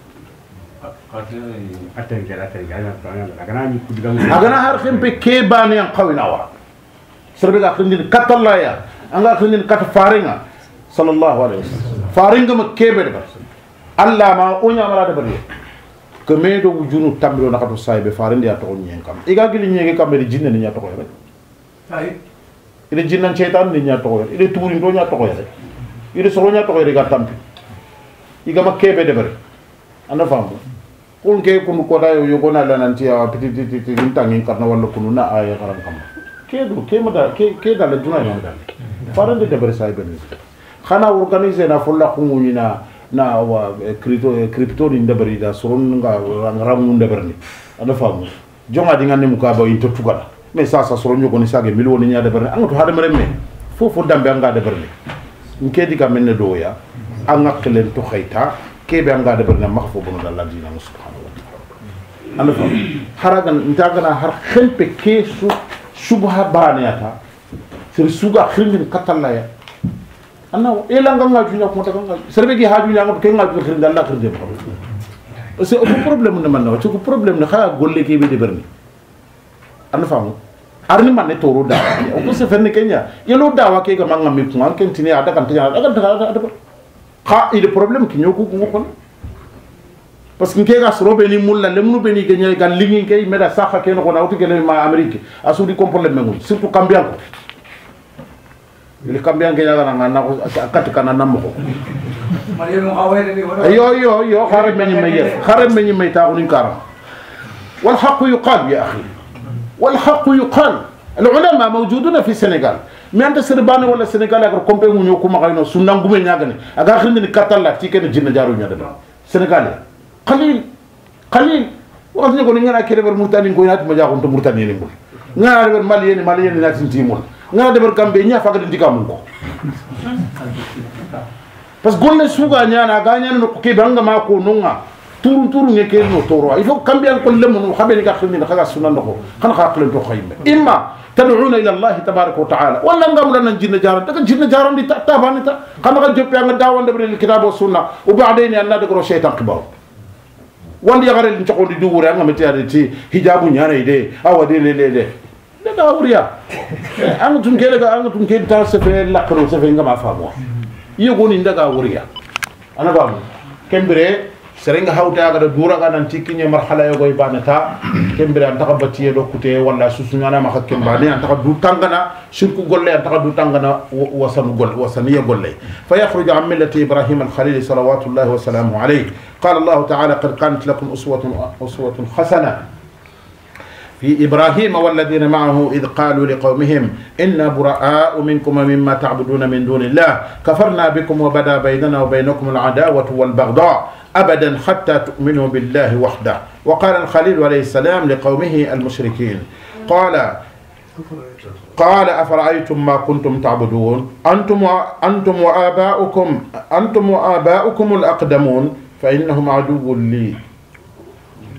agana har khempe ke bane an qawina wa serbe ga khindin katalla ya anga khindin kat faringa sallallahu alaihi wasallam faringa ma kebe de alla ma onya mara de bari ke me do wujunu tambiro nakatu saybe farindi ya to nyen kam iga gili nyege kam de jinne ni nya to ko rek ay ile jinnan shaytan ni nya to ko ile turi do nya to ko rek ile soro nya to ko rek ga tampi iga ma kebe de bari anda famu kun ke kun ko da yo ko na la nanti ya piti piti piti ntangin karna wala kunu na ay garam kam ke do ke ma da ke ke da la duna ma da farindi de bari saybe ni khana organiser na folla khumuni na na wa crypto crypto ni ndabari da soron nga ramu ndabarni ana famu jonga di ngane mukaba into tukala mais ça ça soron nyoko ni sage mil woni nya dabarni an to hada mereme fofo dambe anga dabarni nkedi ka menne doya an ngaklen to khayta kebe anga dabarni makhfo bunu dalla dina subhanahu wa ta'ala ana famu haragan ntagana har khempe ke su subha baniyata sir suga khindin katalla ya anna ela nganga junya ko ta nganga serbe gi haju nyanga ke nganga ko khirnda Allah khirde ko c'est un problème ne man na ci ko problème ne xaya golle ke be de berni an famu arni man ne toro da o ko se fenne kenya yelo dawa ke ga manga mi ko an ken tini ada kan tanya ada kan ada kha il problème ki ñoko ko ko parce que ke ga soro be ni mulla le munu be ni genya ga lingi ke meda saxa ke no ko na wuti ke ma amerique asudi ko problème ngul surtout cambian ko il cambian ke yaga na na ko kat kana namko yo yo yo xare meñi meyer xare meñi may ta unin karam wal haqq yuqal ya akhi wal haqq yuqal العلماء موجودون في السنغال مي انت سربان ولا السنغال اگر كومبي مو نيو كوما خاينو سنان غومي نياغني اگر خرندي كاتالا تي كن جين جارو نيا دبا سنغال قليل قليل وقت نيكو نيا كيربر مرتاني كو نات ما جاكو مرتاني ني مول نيا دبر ماليين ماليين نات تي مول نيا دبر كامبي نيا فاغ دي كامو كو parce que golle suga nyana ga nyana no ke banga ma ko nonga turu turu ngeke no toro il faut cambier ko lemu no xabeni ga xindi xaga sunan ko xana xaqlen to khayme imma tad'una ila allah tabaaraka wa ta'ala wala ngam lan jinna jaran daga jinna jaran di ta bani ta xana ga joppe nga dawande bil kitab wa sunna u ba'dayni anna de gro shaytan qibaw wandi yagare li xondi du wura nga metiade ti hijabu nyana ide awade le le le de da wuriya ang tun kele ga ang tun kele ta se fe la kro se fe ngama famo yegoni ndaga wuriya ana bam kembere serenga hawta ga dura ga nan tikinye marhala yo goy banata kembere an takabati do kute wala susunyana ma hakken bani an takadu tangana shirku golle an takadu tangana wasan gol wasaniya golle fa yakhruj an millati ibrahim al khalil salawatullahi wa salamuhu alayhi qala allah ta'ala qad kanat lakum uswatun uswatun hasana في إبراهيم والذين معه إذ قالوا لقومهم إنا براء منكم مما تعبدون من دون الله كفرنا بكم وبدا بيننا وبينكم العداوة والبغضاء أبدا حتى تؤمنوا بالله وحده وقال الخليل عليه السلام لقومه المشركين قال قال أفرأيتم ما كنتم تعبدون أنتم أنتم وآباؤكم أنتم وآباؤكم الأقدمون فإنهم عدو لي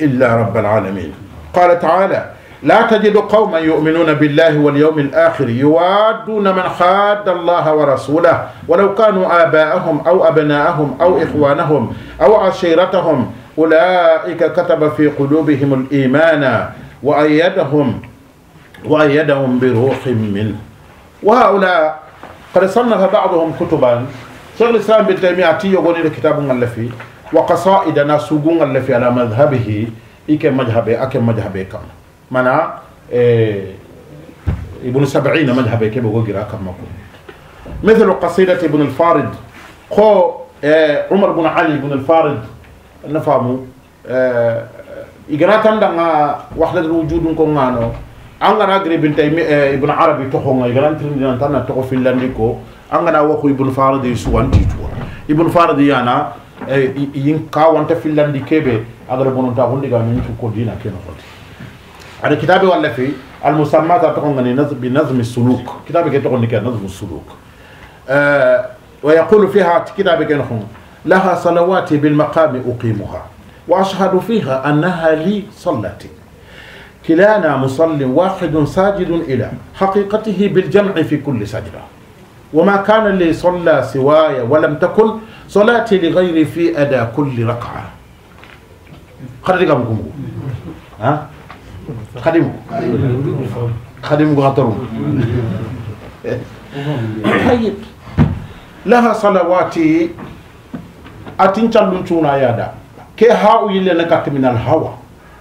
إلا رب العالمين. قال تعالى لا تجد قوما يؤمنون بالله واليوم الآخر يوادون من حاد الله ورسوله ولو كانوا آباءهم أو أبناءهم أو إخوانهم أو عشيرتهم أولئك كتب في قلوبهم الإيمان وأيدهم وأيدهم بروح منه. وهؤلاء قد صنف بعضهم كتبا. شيخ الإسلام ابن تيمية يقول الكتاب الذي وقصائدنا سوغون الذي على مذهبه إيك مذهبه أك مذهبه كم منا إيه ابن سبعين مذهبه كيف بقول كم مثل قصيدة ابن الفارض خو إيه عمر بن علي بن الفارض نفهمه إيه إجراء تندعنا وحدة الوجود كونانو أنا أقرأ ابن تيمية ابن عربي تخون إجراء تندعنا تنا تخو في اللنديكو أنا وخو ابن فارض يسوان تيجوا ابن فارض يانا yin ka wanta fillandi kebe agara bononta hundi ga min ko dina ken khoti ada kitabe wala fi al musammat ta ngani nazm bi nazm as-suluk kitabe ke to ngani ke nazm as-suluk wa yaqulu fiha kitabe ken khum laha salawati bil maqami uqimuha wa ashhadu fiha annaha li sallati كلانا مصل واحد ساجد إلى حقيقته بالجمع في كل سجدة وما كان لي صلى سواي ولم تكن صلاتي لغيري في أداء كل ركعة. خدمكم ها خدموا خدموا غطروا طيب لها صلواتي أتنشلون شونا يادا كي هاو يلي نكت من الهوى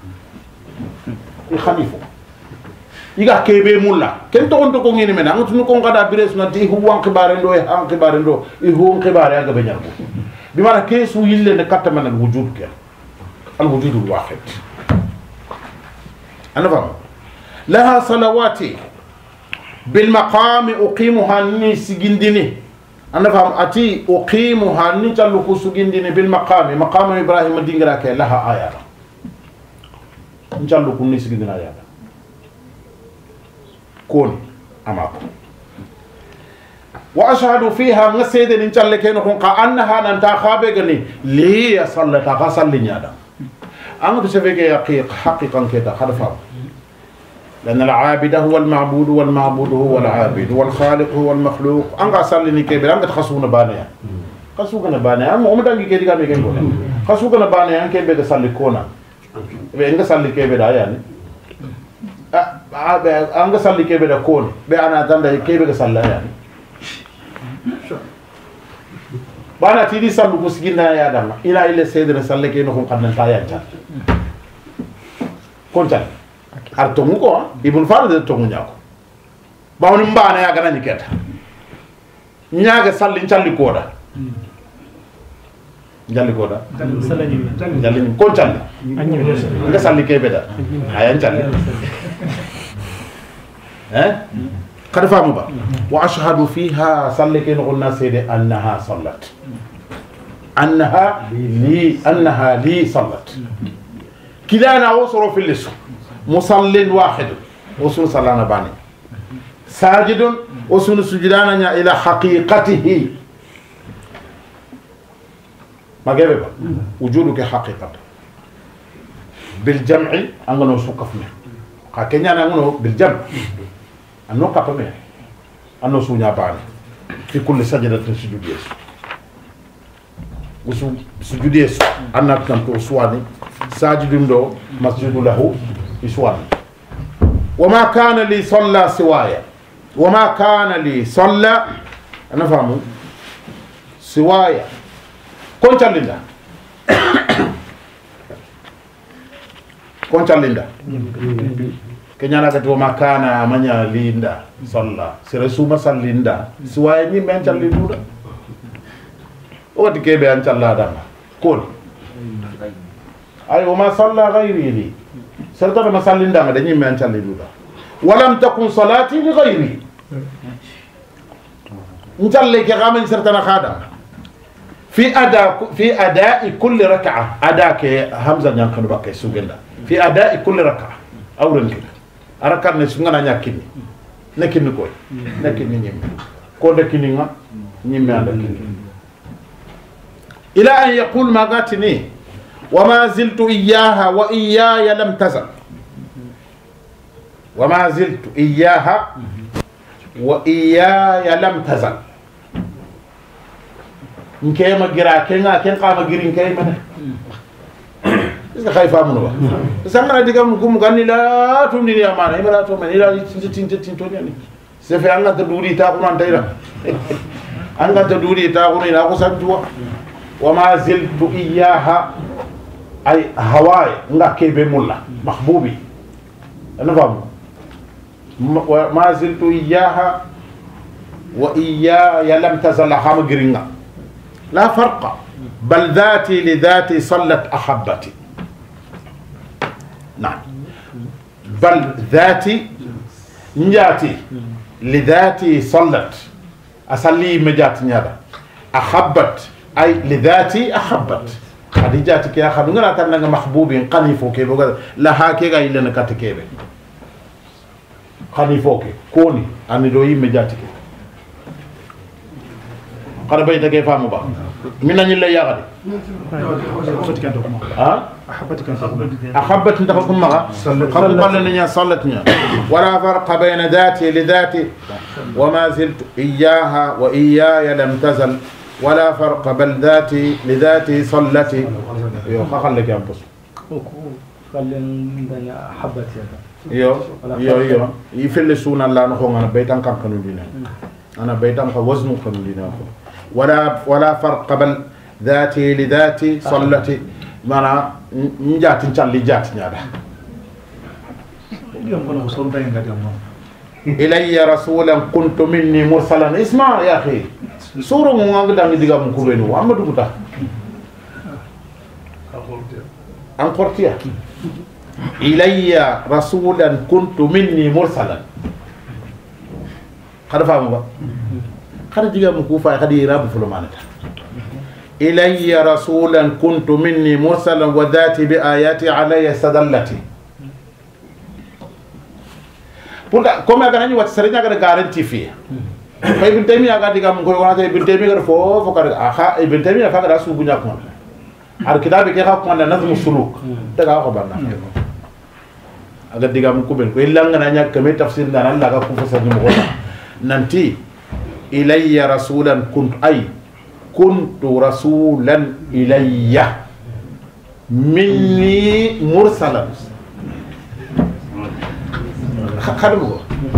الخليفة iga kebe mulla ken to on to ko ngini mena ngut nu ko ngada bires na ti huwan khibare ndo e han khibare ndo e huwan khibare aga be nyarbo bi mala kesu yille ne katta man al wujud ke al wujud al wahid ana fam laha salawati bil maqam uqimuha ni sigindini ana fam ati uqimuha ni tallu ko sugindini bil maqam maqam ibrahim dingira ke laha aya njallu ko ni sigindina aya كون أماكم وأشهد فيها مسجد إن شاء الله كأنه كأنها ننتا خابقني لي صلى تغسل لنيادا أنا بسفيك يقيق حقيقا كذا خلفا لأن العابد هو المعبود والمعبود هو العابد والخالق هو المخلوق أنا أصلي نكبر أنا تخصونا بانيا خصونا بانيا أنا أمدا نكيد كم يكين كونا خصونا بانيا أنا كبر تصلي كونا إنك صلي كبر يعني anga salli kebe da kon be ana tanda kebe ga salla yani bana tidi sallu ko siginna ya dama ila ila sayyidina salle ke no ko kannan ta ya ta konta ar to mu ko ibn farad to mu nyako bawni mbana ya ga nani keta nyaaga salli challi koda jalli koda jalli ko challi nga salli kebe da ayan challi ها قد فهموا بقى واشهد فيها صلي قلنا سيدي انها صلت انها لي انها لي صلت كذا انا اوصر في اللسو مصل واحد وصل صلانا باني ساجد وصل سجدانا الى حقيقته ما جاب بقى وجودك حقيقه بالجمع انغنو سوقفنا كاكينيا نغنو بالجمع أنو كابمي أنو سونيا باني في كل سجدة سجود يسوع وسو سجود يسوع أنا كنت أسواني ساجد دو مسجد له يسواني وما كان لي صلى سوايا وما كان لي صلى أنا فاهمه سوايا كنت لندا كنت لندا kenyana kati wama kana manya linda salla sira suma sallinda siwaye ni men challi duda o wati kebe an challa dama kon ay wama salla ghayri li sarta ma sallinda ma danyi men challi duda walam takun salati li ghayri nchalle ke gamen sarta na khada fi ada fi ada'i kulli rak'a adake hamza nyan kanu bakke sugenda fi ada'i kulli rak'a awran kida arakan ne sungana nyakini nekini koy nekini nyimbe ko dekini nga nyimbe anda kini ila an yaqul ma gatini وما زلت إياها وإياي لم تزل وما زلت إياها وإياي لم تزل نكيما جرا كينا كين قام جرين كيما إذا خايفة منو سامنا ديكم كم كاني لا تومني يا مان هي لا تومني لا تين تين تين توني يعني سيف أنا تدوري تاكون أنت إذا أنا تدوري تاكون إذا أقول سبتوا وما زلت إياها أي هواي لا كيف مولا محبوبي أنا فاهم وما زلت إياها وإياي لم تزل خام جرينا لا فرق بل ذاتي لذاتي صلت أحبتي نعم بل ذاتي نجاتي لذاتي صلت أصلي مجات نيابا أحبت أي لذاتي أحبت هذه جاتك يا أخي نقول أتنا محبوبين قنيفو كي بقول لا هكذا إلا نكتكيب قنيفو كي كوني أنا دوي مجاتك قال بيتا كيف فهموا بقى من أن الله يغني ها أحبت أنت تقول معها قال قال لنا صلتني ولا فرق بين ذاتي لذاتي وما زلت إياها وإياي لم تزل ولا فرق بل ذاتي لذاتي صلتي يو خليك يا أنفس خلينا أحبت يو يو يو يفلسون الله نخون أنا بيتان كم كانوا لنا أنا بيتان كوزن كانوا لنا ولا ولا فرق بل ذاتي لذاتي صلتي مانا نجات نشال لجات نيادا إلي رسولا كنت مني مرسلا اسمع يا أخي سورة مغانغ دانغي ديغا مكوبينو أما دوكتا أنقرتيا إلي رسولا كنت مني مرسلا قد فهموا بقى قد ديغا مكوفا قد يراب فلمانتا إلي رسولا كنت مني مرسلا وذاتي بآياتي علي استدلتي Pula comme aga nani wat serenya aga garanti fi ay bin taymi aga diga mo ko wona bin taymi gar fo fo kar aha bin taymi fa ga su bunya ko ar kitabe ke ha ko na nazmu suluk daga ko barna aga diga mo ko ben ko ilanga na nya kame tafsir na Allah ga ko fa sa ni mo nanti ilayya rasulan kunt ay kuntu rasulan ilayya minni mursalan خدمه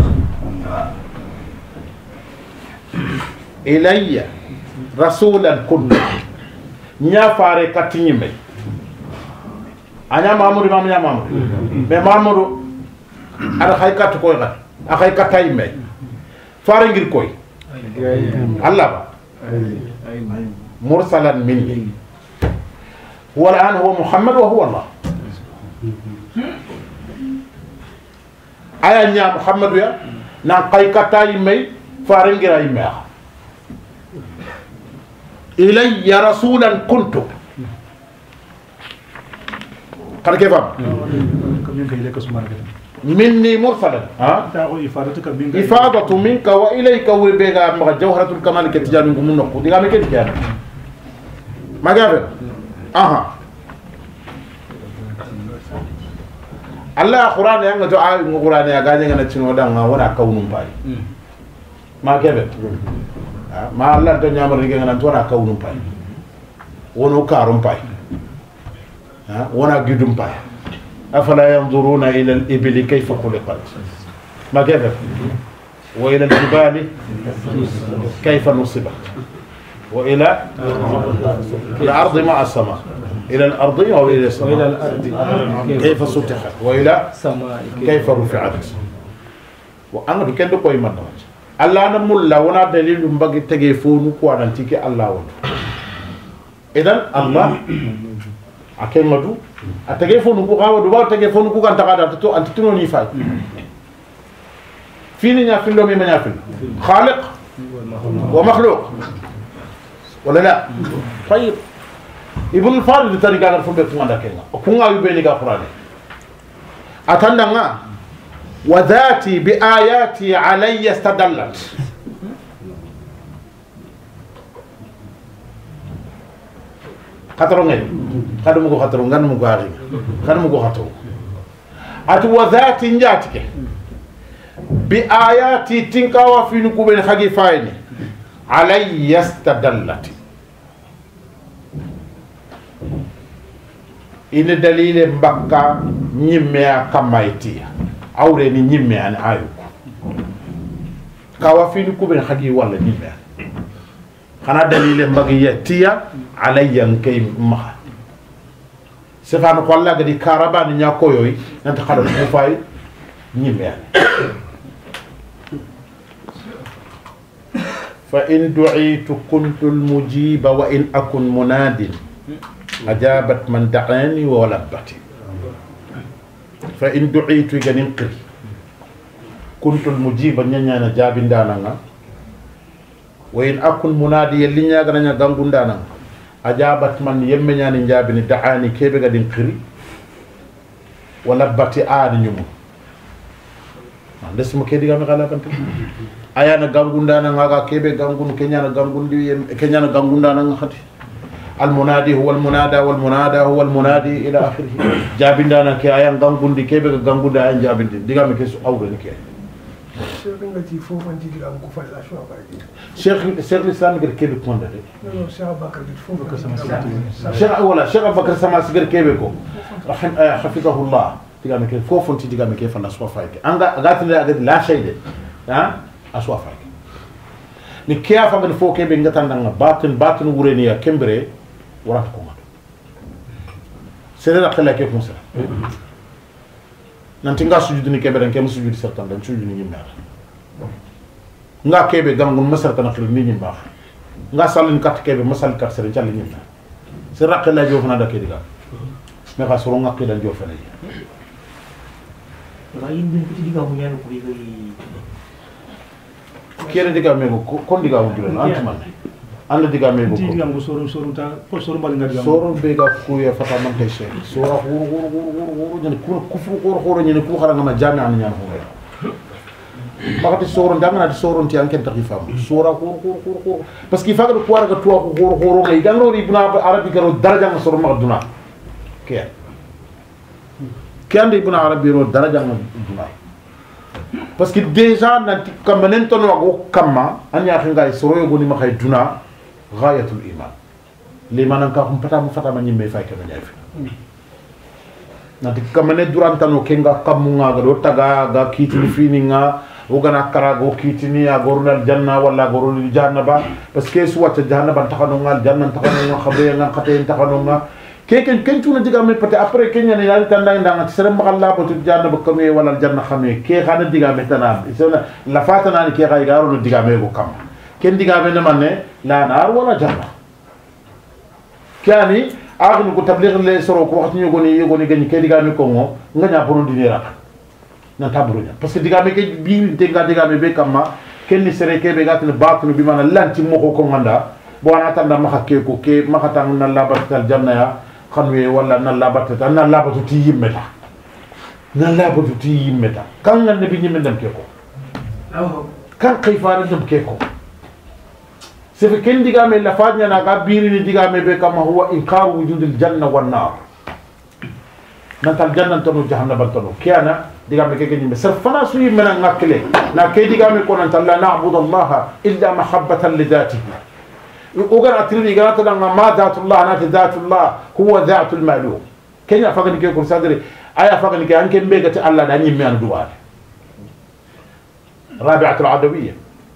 إلي رسولا كنا نيا فاري كاتيني مي أنا مامور مام نيا مامور مي مامور أنا خاي كات كوي غا أخاي كاتاي مي فاري غير كوي الله با مرسلا مني هو الآن هو محمد وهو الله aya nya muhammadu ya na kay katay may farangira yimya ilayya rasulan kuntu kada ke fam minni mursalan ha ifadatu minka wa ilayka wa bega ma jawharatul kamal ke tijan ngum nokko diga me ke tijan magabe aha Allah Quran yang ngato ay Quran ya gaje ngana cino danga wona kawnum pay ma kebe ma Allah to nyamar rige ngana to na kawnum pay wono karum pay ha wona gidum pay afala yanzuruna ila al-ibli kayfa khuliqat ma kebe wa ila al-jibali kayfa nusibat wa ila al-ardi ma'a as-sama إلى الأرض أو إلى السماء إلى الأرض كيف سطحت وإلى السماء كيف رفعت وأنا بكندو كوي من نوج الله نمول لا ونا دليل مبغي تجيفون كو أنتيك الله ود إذن الله أكيد مدو أتجيفون كو قاو دبا تجيفون كو كان تقعد تتو أنت تنوني فاي فيني نافل لو مين نافل خالق ومخلوق ولا لا طيب Ibn Farid tari gagar fumbe kumanda kenga kunga yubeni ga Qur'ani atandanga wa dhati bi ayati alayya istadallat khataro ngel khadum ko khataro ngan mu ko ari khadum ko khataro ati wadhati njatike bi ayati tinkawa finu kuben khagi fayni alay yastadallati ina dalile mbakka nyimme akamaiti awre ni nyimme an ayu kawa finu kuben khagi wala nyimme khana dalile mbagi yatiya alayyan kay ma sefan ko Allah gadi karabani nyako yoy nanta khado ko fay nyimme fa in du'itu kuntu al-mujiba wa in akun munadin ajabat man da'ani wa labbati fa in du'itu ganin qri kuntu al-mujiba nyanya na jabindana nga wa in akun munadi yellinya gananya gangundana ajabat man yemme nyani jabini da'ani kebe gadin qri wa labbati aadi nyumu ndes mo kedi gam kala kan ayana gangundana ngaga kebe gangun kenyana gangundi kenyana gangundana ngati المنادي هو المنادى والمنادى هو المنادي الى اخره جابندانا كي ايان غانغوندي كيبه غانغوندا ايان جابندي ديغام كيسو اوغني كي شيخ نغتي فوف انت ديغام كو فالا شو باغي شيخ شيخ الاسلام غير كيبه كوندا نو شيخ بكر فوف شيخ اولا شيخ بكر سما سغير كيبه كو رحم حفظه الله ديغام كي فوف انت ديغام كي فالا سوا فايك انغا غاتنا لا شيء ها اسوا فايك ni kiya fa ngal fo kebe ngatanda batin batin wureni ya kembere warat ko ma sere la khala ke konsa nanti nga sujudu ni kebe dan ke sujudu sertan dan sujudu ni nyimar nga kebe gangun masar tan khir ni nyimbar nga salin kat kebe masal kat sere jall nyimbar sere la khala jo fana da ke diga me ka soro nga kidan jo fana yi rayin bin ko diga mu ñaan ko bi kere diga mego kon diga mo julen antiman anda diga mego ko diga mo sorum sorum ta ko sorum bal ngadi sorum be ga ku ya fata man tay sey sora huru huru huru huru ñen ku ku fu ko huru ñen ku xara ngama jami an ñaan ko bakati soron da ngana soron ti anken taxi fam sora huru huru huru huru parce que faga ko wara ga tuwa ko huru huru ngay dangro ibn arabi garo daraja ma sorum maduna ke ke ande ibn arabi ro daraja ma duna parce que déjà nanti kamba nen tono wago kamma anya xingay soro yogo ni ma xay duna ghayatul iman liman ka hum pata mu fata ma nyimbe fay ke nyay fi nanti kamba ne durantano kenga kammu nga do taga ga kitini fini nga ogana kara go kitini ya gornal janna wala gorul jannaba parce que su wata jannaba taxano ngal janna taxano nga xabe nga xate taxano nga keken ken tuna diga me pate après kenya ne yalla tan ndanga ci seram xalla ko tu janna ba kamé wala janna xamé ke xana diga me tanam isona la fatana ni ke xay garo no diga me go kam ken diga me man ne la nar wala janna kani agnu ko tabligh le soro ko waxtu ñu goni yegoni gani ke diga me ko ngo nganya bono dinira na tabrunya parce que diga me ke bi te nga diga me be kamma ken ni sere ke be gatne batnu bi man lanti mo ko ko nganda bo ana tan da ma hakke ko ke ma xatan na la batal janna ya xanwe wala na labata na labatu ti yimmeta na labatu ti yimmeta kan nga ne bi ñime dem ke ko kan khayfara dem ke ko se fe ken diga me la fajna na ga biri ni diga me be kama huwa inkar wujud al janna wan nar nantal janna tanu jahannam tanu kiana diga me ke ke ñime sar fana su yimena ngakle na ke diga me ko nantal la na'budu allaha illa mahabbatan li dhatihi وقال أتريني قالت لنا ما ذات الله أنا ذات الله هو ذات المعلوم كنا فقط كي يكون صدري أيا فقط كي أنك بيجت الله دعني من دوار رابعة العدوية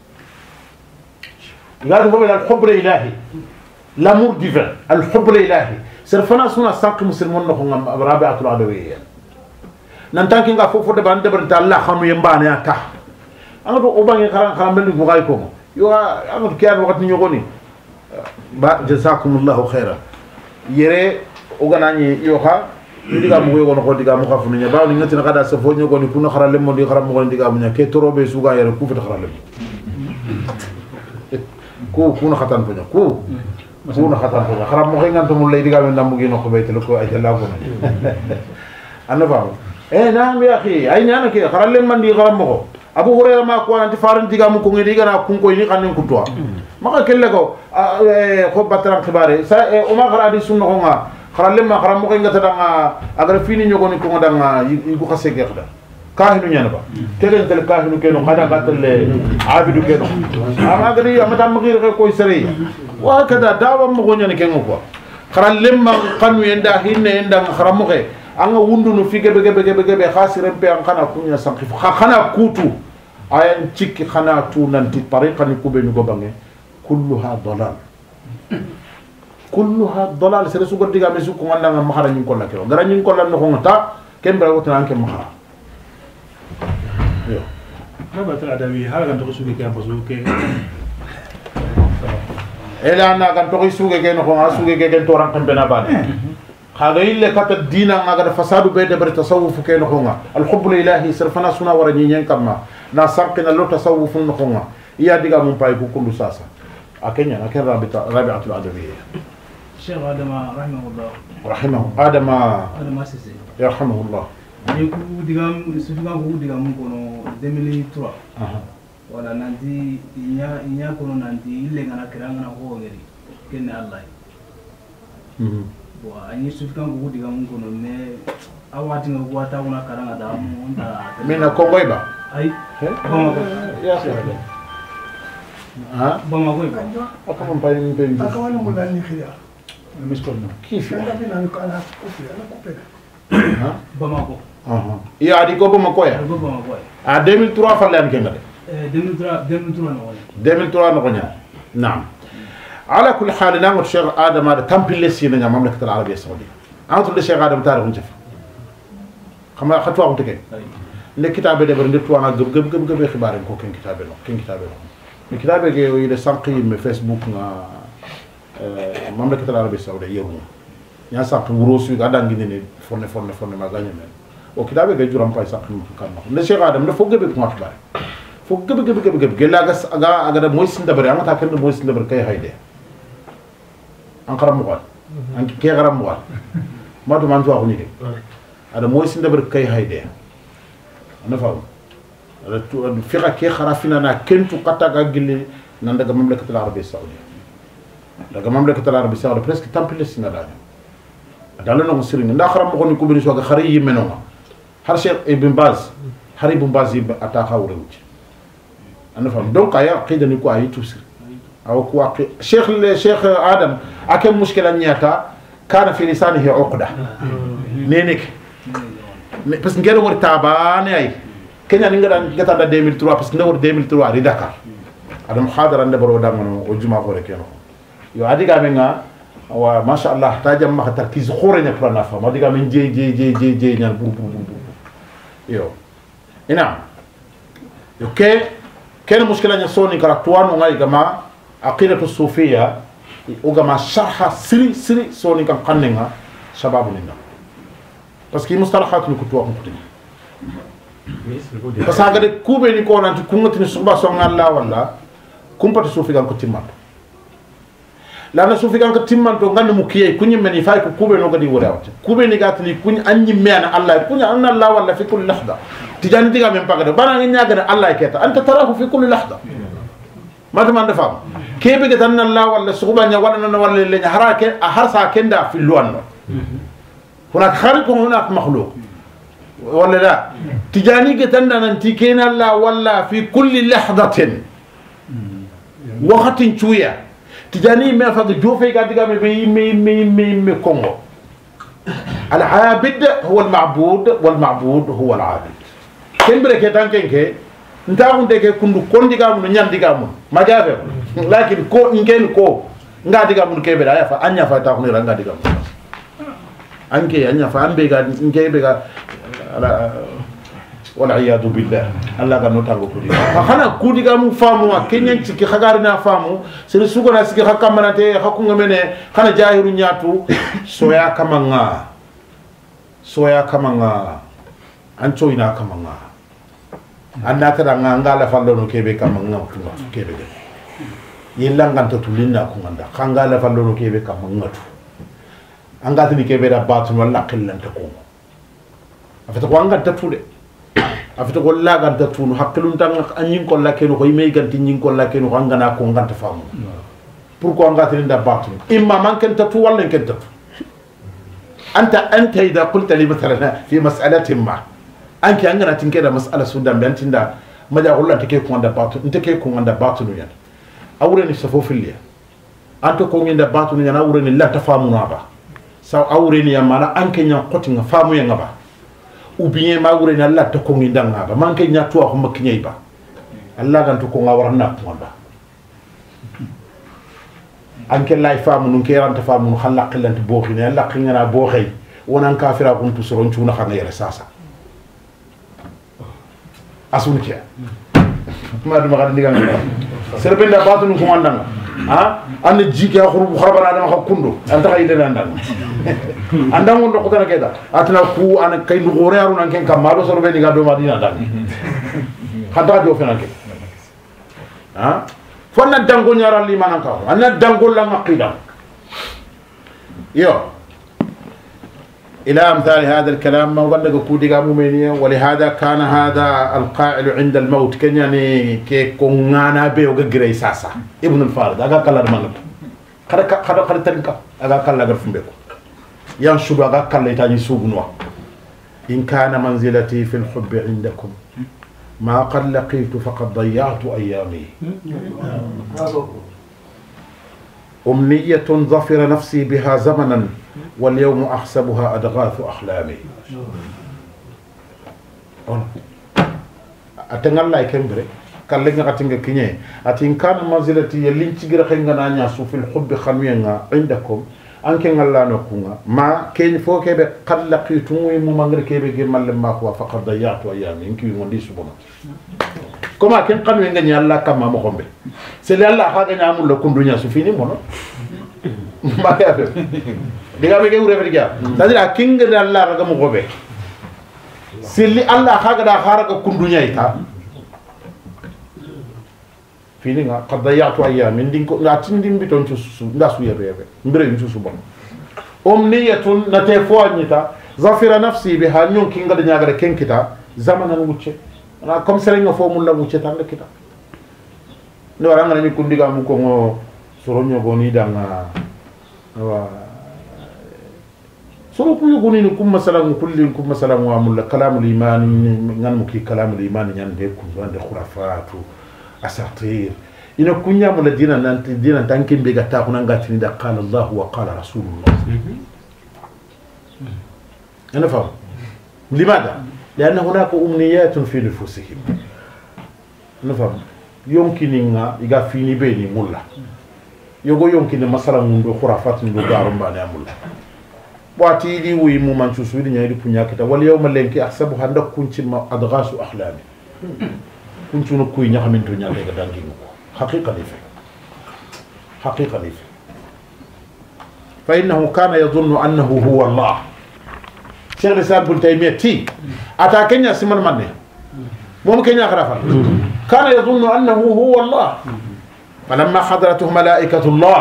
قال هو الحب الإلهي l'amour divin الحب الإلهي سرفنا سنا ساق مسلمون نحن رابعة العدوية ننتظر كنا فوق فوق دبان دبان الله خم ينبان يا تا أنا تو أبغى كلام كلام بلي بغايكم يو أنا كيان وقت نيجوني ba jazakumullahu khairan yere oganani yo ha diga mu yogo no diga mu xafu ni ba ni ngati na kada sa fo ñogo ni kuno xaral mo di xaram mo diga mu nya ke torobe suga yere ku fit xaral ku kuno xatan ko ku kuno xatan ko xaram mo nganto mu lay diga mu ndam gi no ko baytel ko ay jalla ko anna ba eh naam ya akhi ay ñana ke xaral man di xaram mo abu hurayra ma ko anti faran diga mu ko ngi diga na kun ko ni xanen ku to maka kelle ko ko batran khibare sa o ma garadi sunno ko nga kharalle ma kharam mo ngata danga agar fini nyogoni ko danga igu khase ke khada kahinu nyana ba tegen tel kahinu keno khada gatelle abidu keno ama gari amata magir ko sere wa kada dawa mo nyane kengo ko kharalle ma kanu yenda hinne yenda kharam mo ke anga wundu no fi gebe gebe gebe gebe khasirem pe an kana kunya sanki khana kutu ayan cikki khana tu nanti tariqan kube ni go bange kulluha dalal kulluha dalal sere su gordiga me su ko nganda ngam mahara nyin kolla kero gara nyin kolla no ngata kembra wotana anke mahara yo ma batra adawi hala kan to sugi kan pasu ke ela na kan to sugi ke no ko sugi ke ken to ran kan bena bane خاغا يله كات الدين غا فساد بيد بر تصوف كين خوغا الحب الالهي صرفنا سنا ورا نين كما نا سانكنا لو تصوف نخوغا يا ديغا مون باي كو كندو ساسا اكنيا اكن رابطه رابعه الادبيه الشيخ ادم رحمه الله رحمه ادم ادم سيسي يرحمه الله يكو ديغام سوفغا كو ديغام كونو ألفين وثلاثة اها ولا نانتي نيا نيا كونو نانتي إلي غنا كرانغنا هو غيري كن الله امم ani sufkan ko diga mun kono ne awati ngo wata una karanga da mun da mina ko boyba ay bama ko ya sala ha bama ko ba akam pay min pay akam wala mo dal ni khiya miskon kif anda bina ko ana ko fi ana ko pe ha bama ko aha ya di ko bama ko ya ko bama ko a deux mille trois falle am kenga eh deux mille trois deux mille trois no deux mille trois no nya naam على كل حال نعم الشيخ آدم هذا تمبل سينا المملكة العربية السعودية. أنا تقول الشيخ آدم تاريخ ونشوف. خما خطوة متكين. الكتاب ده برندت وانا جب جب جب جب خبارين كو كين كتاب له كين كتاب له. الكتاب ده يو يده سانقي من فيسبوك نا المملكة العربية السعودية يوم. يا سانق وروسي قاعدين جنين فون فون فون ما غني من. وكتاب ده جورام باي سانق مكان. الشيخ آدم ده فوق جب كم خبار. فوق جب جب جب جب جلا أجا أجا أجا مويسين دبر أنا تاكل مويسين دبر كي هيدا. أنقرب مقال، أنك كي أنقرب مقال، ما تو ما أنتوا أخوني ده، هذا مويسين دبر كي هيدا، أنا فاهم، هذا تو فيها كي خرافينا نا كنتو كتا قاعدين نندق المملكة العربية السعودية، لقى المملكة العربية السعودية بريسك تامبيل سينا دانيا، دالنا نقصرين، نا خراب مقال نكون بنسوا كخريج منوها، هرشي ابن باز، هري ابن باز أتاها وريوج، أنا فاهم، دونك أيا كيدا نكوا أي توسر. أو كوا شيخ الشيخ آدم أكم مشكلة نياتا كان في لسانه عقدة نينك بس نقدر نقول تابان أي كنا نقدر نقطع ده deux mille trois بس نقول deux mille trois ريدكار هذا محاضرة عند برودة منو وجمع غورك ينو يو هذه كامينغا وما شاء الله تاجم ما تركيز خورني كلا نافع ما دي كامين جي جي جي جي جي نال بو بو بو يو هنا يو كي كان مشكلة نسوني كراتوان ونغاي كما عقيدة الصوفية وجمع شرح سري سري سوني كان قننا شباب لنا بس كي مصطلحات نكتوها مكتوبة بس هذا كوبي نكون أنت كونت نسبة سون الله ولا كم بتو الصوفي كان كتيمان لأن الصوفي كان كتيمان تو كان مكيي كوني مني فاي كوبي نقدي وراء كوبي نقاتني كوني أني مين الله كوني أن الله ولا في كل لحظة تجاني تيجا من بعده بنا نيجا الله كيتا أنت تراه في كل لحظة ما تمان دفعه كيف بيجتنا الله ولا سقوبنا ولا ننا ولا اللي نهراك أحرص كندا في اللون هناك خالق وهناك مخلوق ولا لا تجاني جتنا ننتكين الله ولا في كل لحظة وقت شوية تجاني ما فاق جوفي قاعد قام بي مي مي مي مي كونغو العابد هو المعبود والمعبود هو العابد كم بركتان كنكه ntaxun teke kundu kon diga mun ñan diga mun ma jafe lakin ko ngeen ko nga diga mun kebe da fa anya fa taxuni ra nga diga mun anke anya fa ambe ga ngebe ga ala wal iyadu billah allah ga no tango ko diga fa xana ku diga mun famu wa kenyen ci ki xagarina famu sene sugona sigi xakamanate xakunga mene xana jahiru ñatu soya kamanga soya kamanga ancho ina kamanga anda kada ngala fallo no kebe kam ngatu kebe de yilanga to tulinna ko nganda kangala fallo no kebe kam ngatu angati ni kebe da batu wala qillanta ko afata ko anga tatude afita ko la ganta tunu hakkilun tan anyin ko la kenu ko yimay ganti nyin ko la kenu ko ngana ko nganta famu pourquoi ngata nda batu imma man kan tatu wala kan tatu anta anta idha qulta li mathalan fi mas'alatin ma anki angana tinkeda mas'ala sudan bantinda maja hulla take ko nganda batu ntake ko nganda batu no yan awre ni safo filya anto ko ngenda batu no yan awre ni la tafamu na ba sa awre ni yamana anke nya qoti nga famu ya ngaba ou bien ma wure na Allah to ko ngi danga ba man kay nyatu ko makki nyay ba Allah gan to ko ngawar na ko ba anke lay famu nun ke ranta famu nun khalla qillant bo xine Allah xina na bo xey wonan kafira ko to soron ci na xana yere sasa asun ke ma dum ga ndigal serbe nda batu nun ko mandanga ha an jike khuru kharabana dama kundu anta kay dana ndanga andang on ko tan keda atna ku an kay lu gore aru nan ken kam ma do sorbe ni ga do madina dan khada do fena ke ha fonna dango nyara li manan ka anna dango la ngaqida yo الى امثال هذا الكلام ما ظن كودي مؤمنين ولهذا كان هذا القائل عند الموت كان يعني كي كونانا بيو غري ساسا ابن الفارد اغا كلا من خدا خدا خدا تنكا اغا كلا غف مبيكو yan shuba ga kala itani sugunwa in kana manzilati fil hubb indakum ma qad laqitu faqad dayya'tu ayami umniyatun dhafira nafsi biha zamanan wal yawm ahsabuha adghath akhlami on atangal lay kembre kalle nga katinga kinye atin kana manzilati yalin ci gira xenga na nya su fil hubb khamiyanga indakum anke ngalla no kunga ma ken fo kebe qallaqitu mu mangre kebe ge malle ma ko faqad dayatu ayami nki ngondi subona koma ken kan we ngani alla kama mo gombe c'est alla ha ga nyamul la kundunya su fini mono ma ka fe diga be ge ure fe diga c'est-à-dire kinga alla ga mo gobe c'est li alla ha ga da khara ga kundunya ita fini nga qad dayatu ayami ndinko ngati ndimbi ton ci ndasu yebe yebe mbere ñu su bon omniyatun nate foñita zafira nafsi biha ñon ki ngada ñaga kenkita zamanan wucce na comme sere nga fo mun la wucce tan kita no wara ngani ku ndiga mu ko ngo soro ñogo ni danga wa soro ku yugo ni kum masalan kulli kum masalan wa mul kalamul iman ngan mu ki kalamul iman ñande ku wande khurafatu asatir ina kunya mo la dina nanti dina tanki be gata ko ngati ni da qala Allah wa qala rasulullah انا فاهم لماذا لان هناك امنيات في نفوسهم نفهم يمكن ان يغا فيني بيني مولا يغو يمكن مثلا من خرافات ندو غارم بان مولا واتي لي وي مو مانشو سويدي نيري بنيا كتا واليوم لنكي احسب هند كنت ادغاس احلامي كنت نكوي نيا خمنتو نيا ليغا دانغي حقيقه لي حقيقه لي فانه كان يظن انه هو الله شيخ الاسلام ابن تيميه تي اتا كنيا سمن مني مو كنيا خرافه كان يظن انه هو الله فلما حضرته ملائكه الله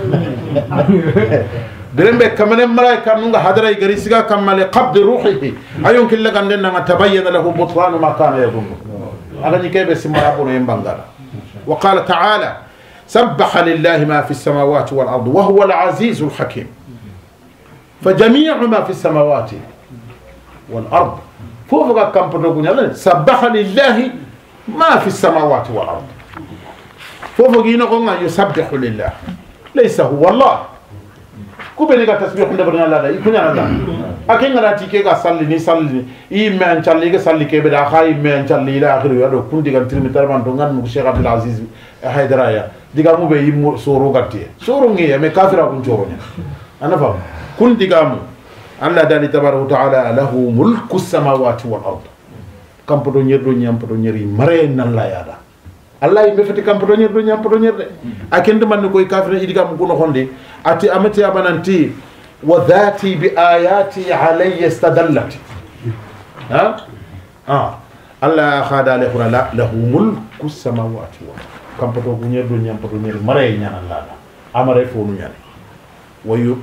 برمبه كمن ملائكه نغا حضره غريسغا كمل قبض روحه ايون كل غندنا تبين له بطلان ما كان يظن اغني كيف سمرا بنو يمبانغالا وقال تعالى سبح لله ما في السماوات والارض وهو العزيز الحكيم فجميع ما في السماوات والارض فوق كم بدو سبح لله ما في السماوات والارض فوق ينقون يسبح لله ليس هو الله كوبني تسبيح ندبرنا لا يكون الله اكن غاتي كي صلي ني صلي اي من صلي كي صلي كي بدا خاي من صلي الى اخر يدو كون ديغان ترمي ترمان دو غان مو شيخ عبد العزيز حيدرايا ديغا مو بي سورو غاتي سورو ني مي كافر اكون جورو انا فاهم كون ديغام الله دالي تبارك وتعالى له ملك السماوات والارض كم بدو نيردو نيام بدو نيري مري نان لا يادا الله يمفتي كم بدو نيردو نيام بدو نيرد اكن دمان كوي كافر ديغام كو نخوندي اتي امتي ابانانتي وذاتي باياتي علي استدلت ها اه الله خاد عليه لا له ملك السماوات والارض كم بدو نيردو نيام بدو نيري مري نان لا امري فونو نيان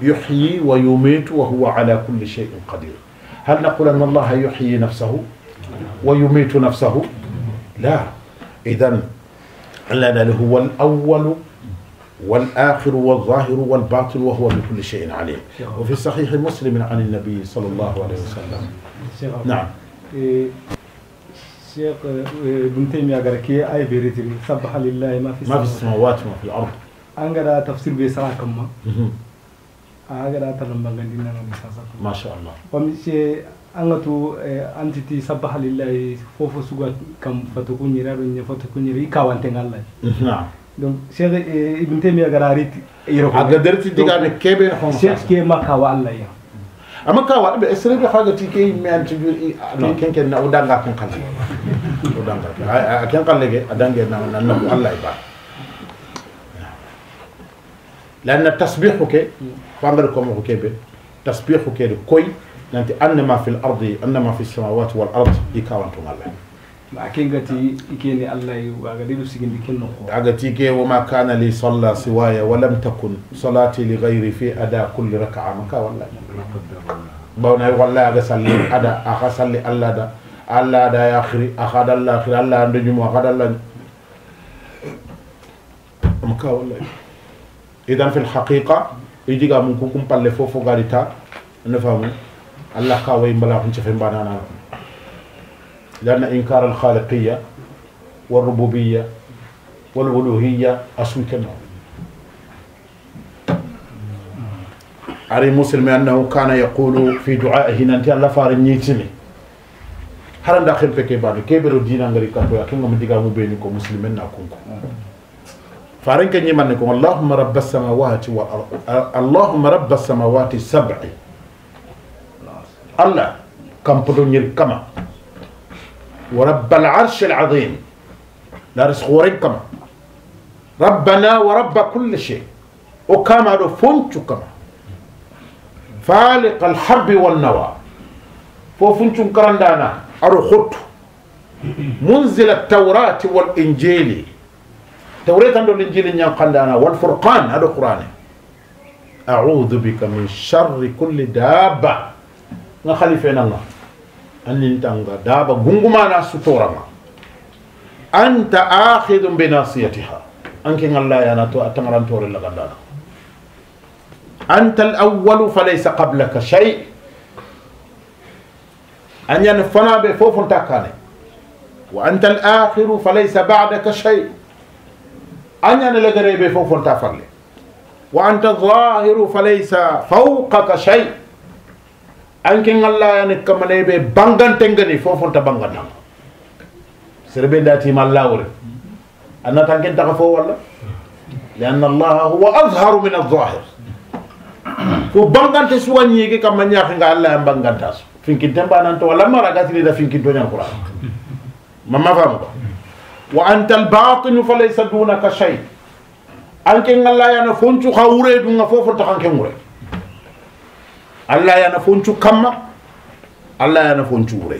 ويحيي ويميت وهو على كل شيء قدير هل نقول أن الله يحيي نفسه ويميت نفسه لا إذن الله هو الأول والآخر والظاهر والباطن وهو بكل شيء عليم. وفي صحيح مسلم عن النبي صلى الله عليه وسلم. نعم. شيخ ابن تيمية قال كي آية بيرتري سبح لله ما في ما في السماوات وما في الأرض. أنقرأ تفسير بيسرا كما. أنقرأ تنبأ عندنا ما شاء الله. ومشي أنغتو أنت تي سبح لله فوفو سوغا كم فتكون يرارو ني فتكون يري كاوان تنغال نعم. donc cheikh ibn taymiya garariti yiro aga derti diga ne kebe hon cheikh ke makka wa allah ya ama ka wa be esre be haga ti ke mi anti no ken ken na udanga kon kala udanga a ken kala ge adange na na no allah ba لان تسبيحك فانغركم كيبه تسبيحك كوي nanti annama fil ardi annama fis samawati wal ard ikawantu Allah ma kengati ikeni Allah waga dilu sigindi kenno ko agati ke wama kana li salla siwaya wa lam takun salati li ghayri fi ada kulli rak'a maka wallahi bawna wallahi aga salli ada aga salli Allah da Allah da ya akhiri akhada Allah akhir Allah ndujumu akhada Allah maka wallahi idan fil haqiqa idiga mun kum palle fofo garita nafamu الله قاوي ملا كنت في بنانا لأن إنكار الخالقية والربوبية والألوهية أسوي كنا علي مسلم أنه كان يقول في دعائه ننتي الله فارنيتني هران داخل في كيبان كيبرو دينا غري كاتو يا كينغ مديغا مو بينكم مسلمين ناكونكم فارن كني منكم اللهم رب السماوات والأرض اللهم رب السماوات السبع الله كم بدونير كما ورب العرش العظيم لا رزق كما ربنا ورب كل شيء وكما فنت كما فالق الحب والنوى فوفنت كرندانا أرو خط منزل التوراة والإنجيل توراة عند الإنجيل ينقلنا والفرقان هذا القرآن أعوذ بك من شر كل دابة nga khalifena nga annin tanga daba gunguma na sutoranga anta akhidun bi nasiyatiha anke ngalla ya na to atangaran tore la gadana anta al-awwal falaysa qablaka shay anyan fana be fofon takane wa anta al-akhir falaysa ba'daka shay anyan la gare be fofon tafalle wa anta adh-dhahir falaysa fawqaka shay anke ngalla yani kamane be bangante ngani fofon ta bangana serbe dati mallawre anata ngen ta fo wala لان الله هو اظهر من الظاهر فو بangante suwani ke kam nyaa nga Allah bangantas finki temba nan to wala mara gatini da finki donya Qur'an mamma famu wa anta al-batin falaysa dunaka shay anke ngalla yana fonchu khawre du nga fofon ta kanke ngure Allah yana fonchu kamma Allah yana fonchu ure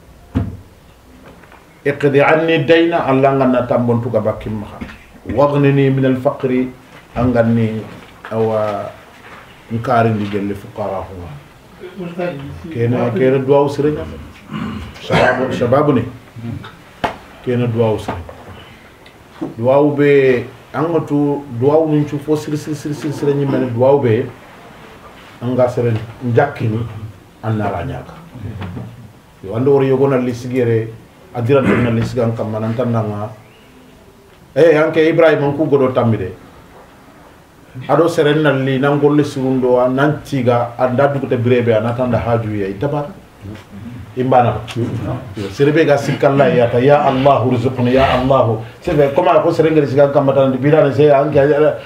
iqdi anni dayna Allah ngana tambontu ga bakim ma waghnini min al-faqri angani awa nkari ndi gelle fuqara huwa kena kena duwa usrenya shababu shababu ni kena duwa usrenya duwa ube angatu duwa nunchu fo sir sir sir sir sir nyi mel duwa ube anga seren njakini annara nyaka yo ando wori yogona lisigere adira na lisigan kam nan tan nga eh anke Ibrahim ko godo tamide ado seren nalli nangol surundo nantiga anda dugute brebe anatanda haju ya itabar imbana yo serebe ga sikalla ya ta ya Allah rizqni ya Allah sebe koma ko serengere sigan kam tan birane se anke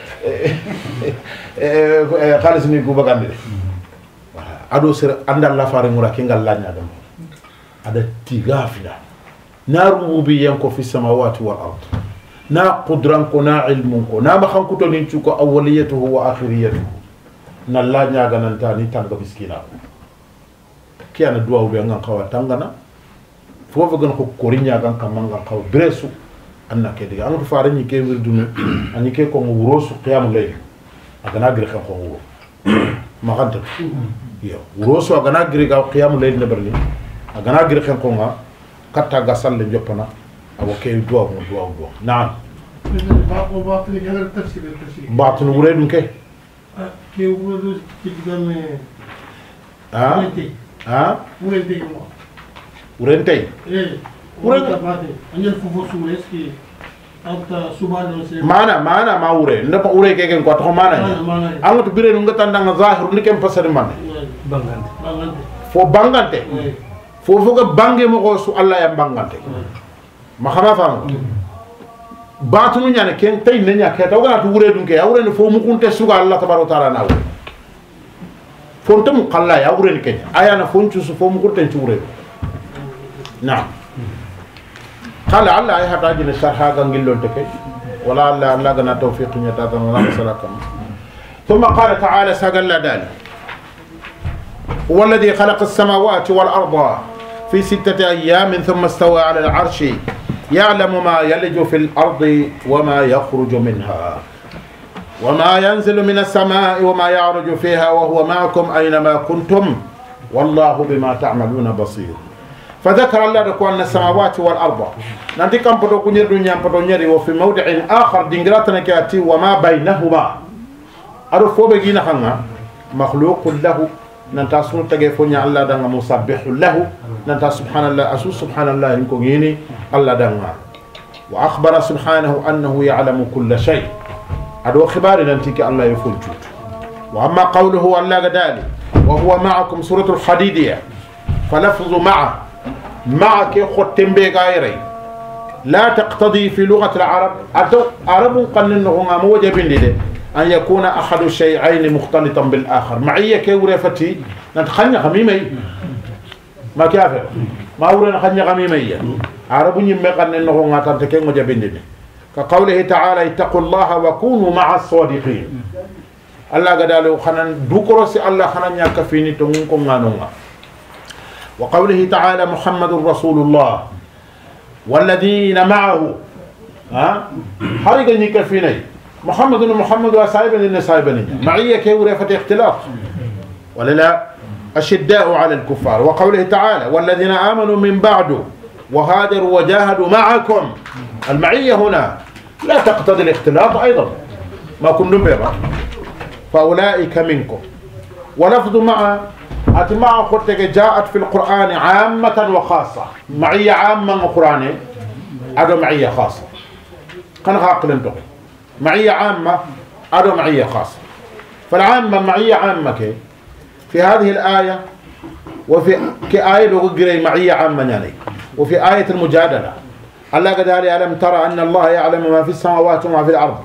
eh khalis ni go bagande ado ser anda la fare ngura kingal lanya dum ada tiga fida naru bi yanko fi samawati wal ard na qudran ko na ilmun ko na ma xanku to ni ko awliyatuhu wa akhiriyatuhu na la nyaaga nan tani tanga biskina kiana duwa be ngan xawa tangana fofu gan ko ko rinya gan kam ngan xaw bresu anna ke diga anu faare ni ke wirdunu ani ke ko wurosu qiyam lay agana gir xam ko wuro ma xanta yo wurosu agana gir ga qiyam lay ne berni agana gir xam ko nga katta gasal le jopana abo ke duwa mo duwa duwa na'am باطن باطن هذا التفسير التفسير باطن وريدن كي كي ولو تيجان ها ها ولدي ورنتي ايه ورنت باطن اني الفوفو سوليس كي أنت سبحان الله mana mana ma ure ndapa ure ke ken ko to mana amatu bire nu ngata ndanga zahiru ni kem pasari man bangante bangante fo bangante fo fo ga bange mo ko su Allah ya bangante ma xama fam batunu nyane ken tay ne nya ke taw ga tu ure dun ke ure ni fo mu kunte su ga Allah tabaraka taala na ure fo to mu qalla ya ure ni ke aya na fo ncu su fo mu kunte ci ure na قال الله يحتاج للشرح قنقلون تكي ولا الله الله قنا توفيق يتاثر الله سلاكم ثم قال تعالى سقل دالي هو الذي خلق السماوات والأرض في ستة أيام ثم استوى على العرش يعلم ما يلج في الأرض وما يخرج منها وما ينزل من السماء وما يعرج فيها وهو معكم أينما كنتم والله بما تعملون بصير فذكر الله أن السماوات والأرض نانتي كم بدو كنير دنيا بدو نيري وفي موضع آخر دينغراتنا كاتي وما بينهما أرفو بجينا خنا مخلوق له نانتا سون تجفوني الله دعنا مسبح له نانتا سبحان الله أسوس سبحان الله إنكم يني الله دعنا وأخبر سبحانه أنه يعلم كل شيء هذا خبار نانتي الله يفعل جود وأما قوله الله قدالي وهو معكم سورة الحديدية فلفظ معه معك ختم بغيري لا تقتضي في لغة العرب عرب قال إنه موجب لده أن يكون أحد الشيئين مختلطا بالآخر معي كورفتي نتخني غميمي ما كافر ما هو نخني غميمي عرب يمي قال إنه غاتنتكين موجب لده كقوله تعالى اتقوا الله وكونوا مع الصادقين الله قال له خنان دوكروسي الله خنان يكفيني تنكم غانونا وقوله تعالى محمد رسول الله والذين معه ها حرق نيكفيني محمد محمد وصاحبن النصايبن معيه كورفه اختلاف ولا لا الشداء على الكفار وقوله تعالى والذين آمنوا من بعد وهاجروا وجاهدوا معكم المعيه هنا لا تقتضي الاختلاط ايضا ما كنتم بها فاولئك منكم ولفظ مع أتماع خطك جاءت في القرآن عامة وخاصة معية عامة القرآن هذا معية خاصة كان عقل انتقل معية عامة هذا معية خاصة فالعامة معية عامة كي في هذه الآية وفي كآية بقري معية عامة يعني وفي آية المجادلة الله قال ألم ترى أن الله يعلم ما في السماوات وما في الأرض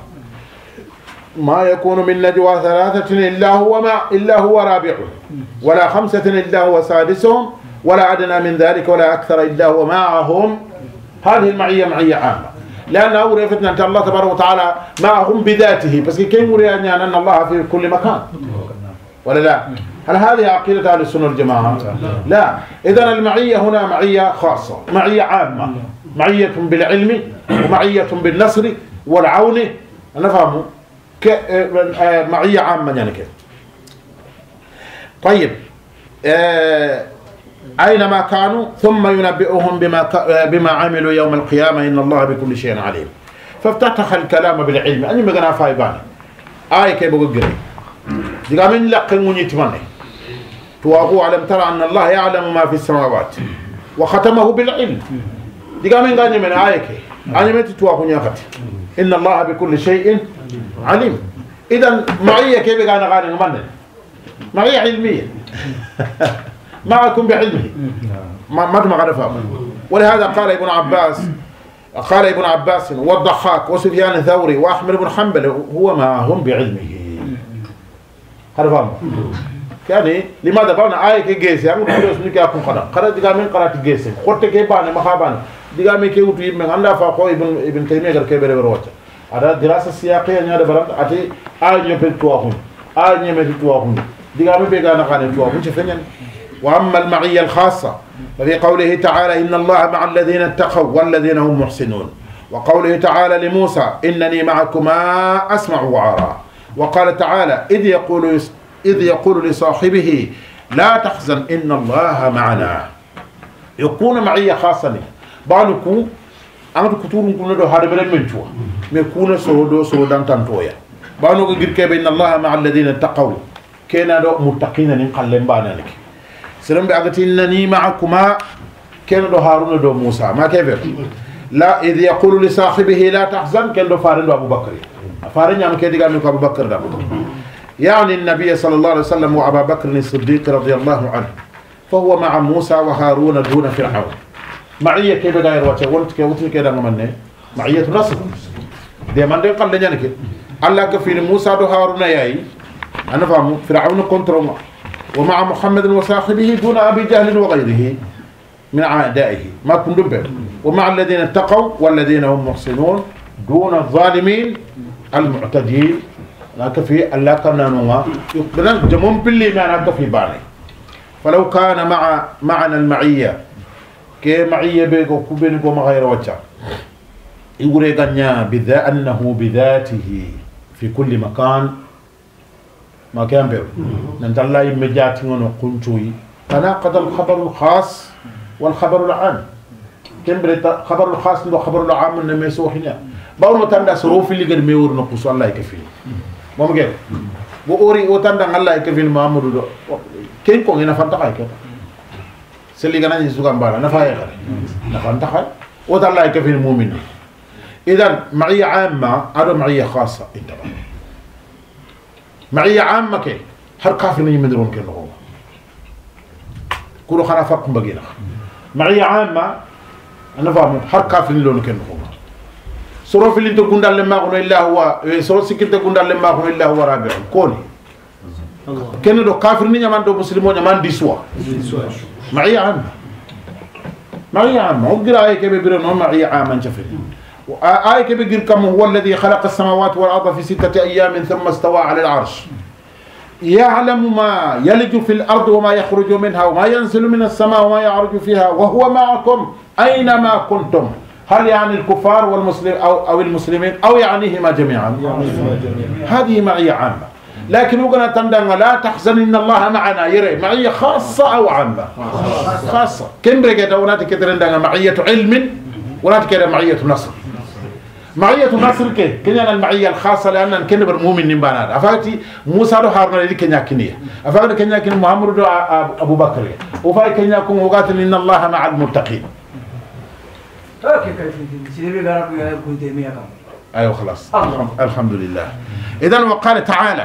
ما يكون من نجوى ثلاثة إلا هو ما إلا هو رابعهم ولا خمسة إلا هو سادسهم ولا أدنى من ذلك ولا أكثر إلا هو معهم هذه المعية معية عامة لأن أورفتنا أن الله تبارك وتعالى معهم بذاته بس كيف يريد أن الله في كل مكان ولا لا هل هذه عقيدة أهل السنة والجماعة؟ لا إذن المعية هنا معية خاصة معية عامة معية بالعلم ومعية بالنصر والعون نفهمه معية عامة يعني كده طيب آه أينما كانوا ثم ينبئهم بما بما عملوا يوم القيامة إن الله بكل شيء عليم فافتتح الكلام بالعلم أني ما جنا فايبان آية كي بقول جري دقا من لقى يتمنى توافوا علم ترى أن الله يعلم ما في السماوات وختمه بالعلم دقا من غني من آية كي أنا متى توافوا نيافتي إن الله بكل شيء عليم إذا معية كيف أنا غاني من معية علمية معكم بعلمه ما ما تعرفها ولهذا قال ابن عباس قال ابن عباس والضحاك وسفيان الثوري وأحمد بن حنبل هو معهم بعلمه هذا فهم يعني لماذا قالنا آية كجيسي يعني كل شيء كي أكون قرأ قرأ دقا من قرأت جيسي خدت كي بان ما خابان دقا من كي وتجيب من عندها فاقو ابن ابن تيمية غير كبير بروته هذا دراسة سياقية نيادة برام أتي آية يمكن توهم آية يمكن توهم دقا من بيجانا قاني توهم شفنين وأما المعية الخاصة ففي قوله تعالى إن الله مع الذين اتقوا والذين هم محسنون وقوله تعالى لموسى إنني معكما أسمع وأرى وقال تعالى إذ يقول إذ يقول لصاحبه لا تحزن إن الله معنا يكون معية خاصة banuku angatu kuturun kuno do hada bere men tuwa me kuna soro do soro dan tantoya banu ko girke be inna allaha ma'a alladhina taqaw kena do muttaqina nin qallen bananiki siram be agati innani ma'akuma kena do haruna do musa ma kefer la idh yaqulu li sahibihi la tahzan ken do farendo abubakar faran nyam ke diga ko abubakar da يعني النبي صلى الله عليه وسلم وأبا بكر الصديق رضي الله عنه فهو مع موسى وهارون دون فرعون معية كيف غير وجه وانت كيف كذا منه معية نصر دي من دين قال لنا كده الله كفيل موسى وهارون ياي أنا فاهم فرعون كنترول ومع محمد وصاحبه دون أبي جهل وغيره من أعدائه ما كن دبر ومع الذين اتقوا والذين هم محسنون دون الظالمين المعتدين لا كفي الله كنا نوما يقبلن جمون باللي ما نكفي بالي فلو كان مع معنا المعية كي معية بيكو كوبينكو ما غير وجه يقول غنيا بذا أنه بذاته في كل مكان ما كان بير ننتلا يمجاتين ونقنشوي تناقض الخبر الخاص والخبر العام كم بريتا خبر الخاص ندو خبر العام من ميسوحنا باور متندا سروف اللي قد ميور نقص الله يكفي ممكن بوري وتندا الله يكفي محمد دو كين كون هنا فانتا كاي سلي غنا يسوغان بالا نفاي غري نفانتا كاي وت الله يكفي المؤمن اذا معيه عامه ادو معيه خاصه انتبه معيه عامه كي هر كافر ني مدرون كن هو كلو خنا فرق بغينا معيه عامه انا فاهم هر كافر لون كن هو سورو في اللي تقول لما قلنا إلا هو سورو سكت تقول لما قلنا إلا هو رابع كوني كن دو كافر نيجا من دو مسلمون من ديسوا معي عام معي عام وقرا آية كبير بيرن معي عام جفر آية كبير كم هو الذي خلق السماوات والأرض في ستة أيام ثم استوى على العرش يعلم ما يلج في الأرض وما يخرج منها وما ينزل من السماء وما يعرج فيها وهو معكم أينما كنتم هل يعني الكفار والمسلم أو, أو المسلمين أو يعنيهما جميعا هذه معية عامة لكن وقنا تندن لا تحزن إن الله معنا يري معية خاصة أو عامة خاصة كم رجعت وناتي كترندن معية علم وناتي كده معية نصر معية نصر كي كنا المعية الخاصة لأن كنا برمومن نبانا أفاتي موسى وهارون اللي كنا كنيه أفاتي كنا كنا محمد أبو بكر وفاي كنا كم وقاتل إن الله مع المتقين أيوة خلاص الحمد لله إذا وقال تعالى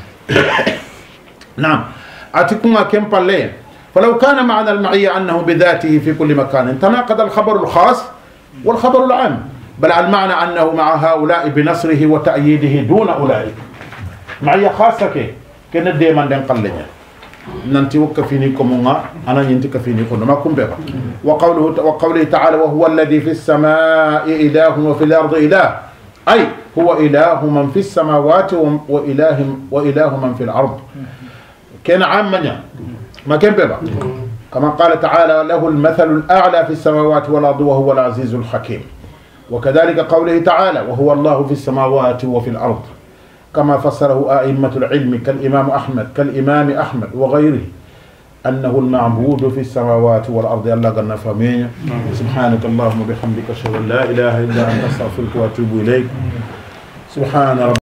نعم أتكون كم بالله فلو كان معنى المعية أنه بذاته في كل مكان تناقض الخبر الخاص والخبر العام بل المعنى أنه مع هؤلاء بنصره وتأييده دون أولئك معية خاصة كي كنا دائما نقلنا ننتي وكفيني كمونا أنا ينتي كفيني كنا ما كم بها وقوله وقوله تعالى وهو الذي في السماء إله وفي الأرض إله أي هو إله من في السماوات وإله وإله من في الأرض كان عامنا ما كم بها كما قال تعالى له المثل الأعلى في السماوات والأرض وهو العزيز الحكيم وكذلك قوله تعالى وهو الله في السماوات وفي الأرض كما فسره أئمة العلم كالإمام أحمد كالإمام أحمد وغيره أنه المعبود في السماوات والأرض الله قلنا فمين سبحانك اللهم وبحمدك أشهد أن لا إله إلا أنت أستغفرك وأتوب إليك سبحان رب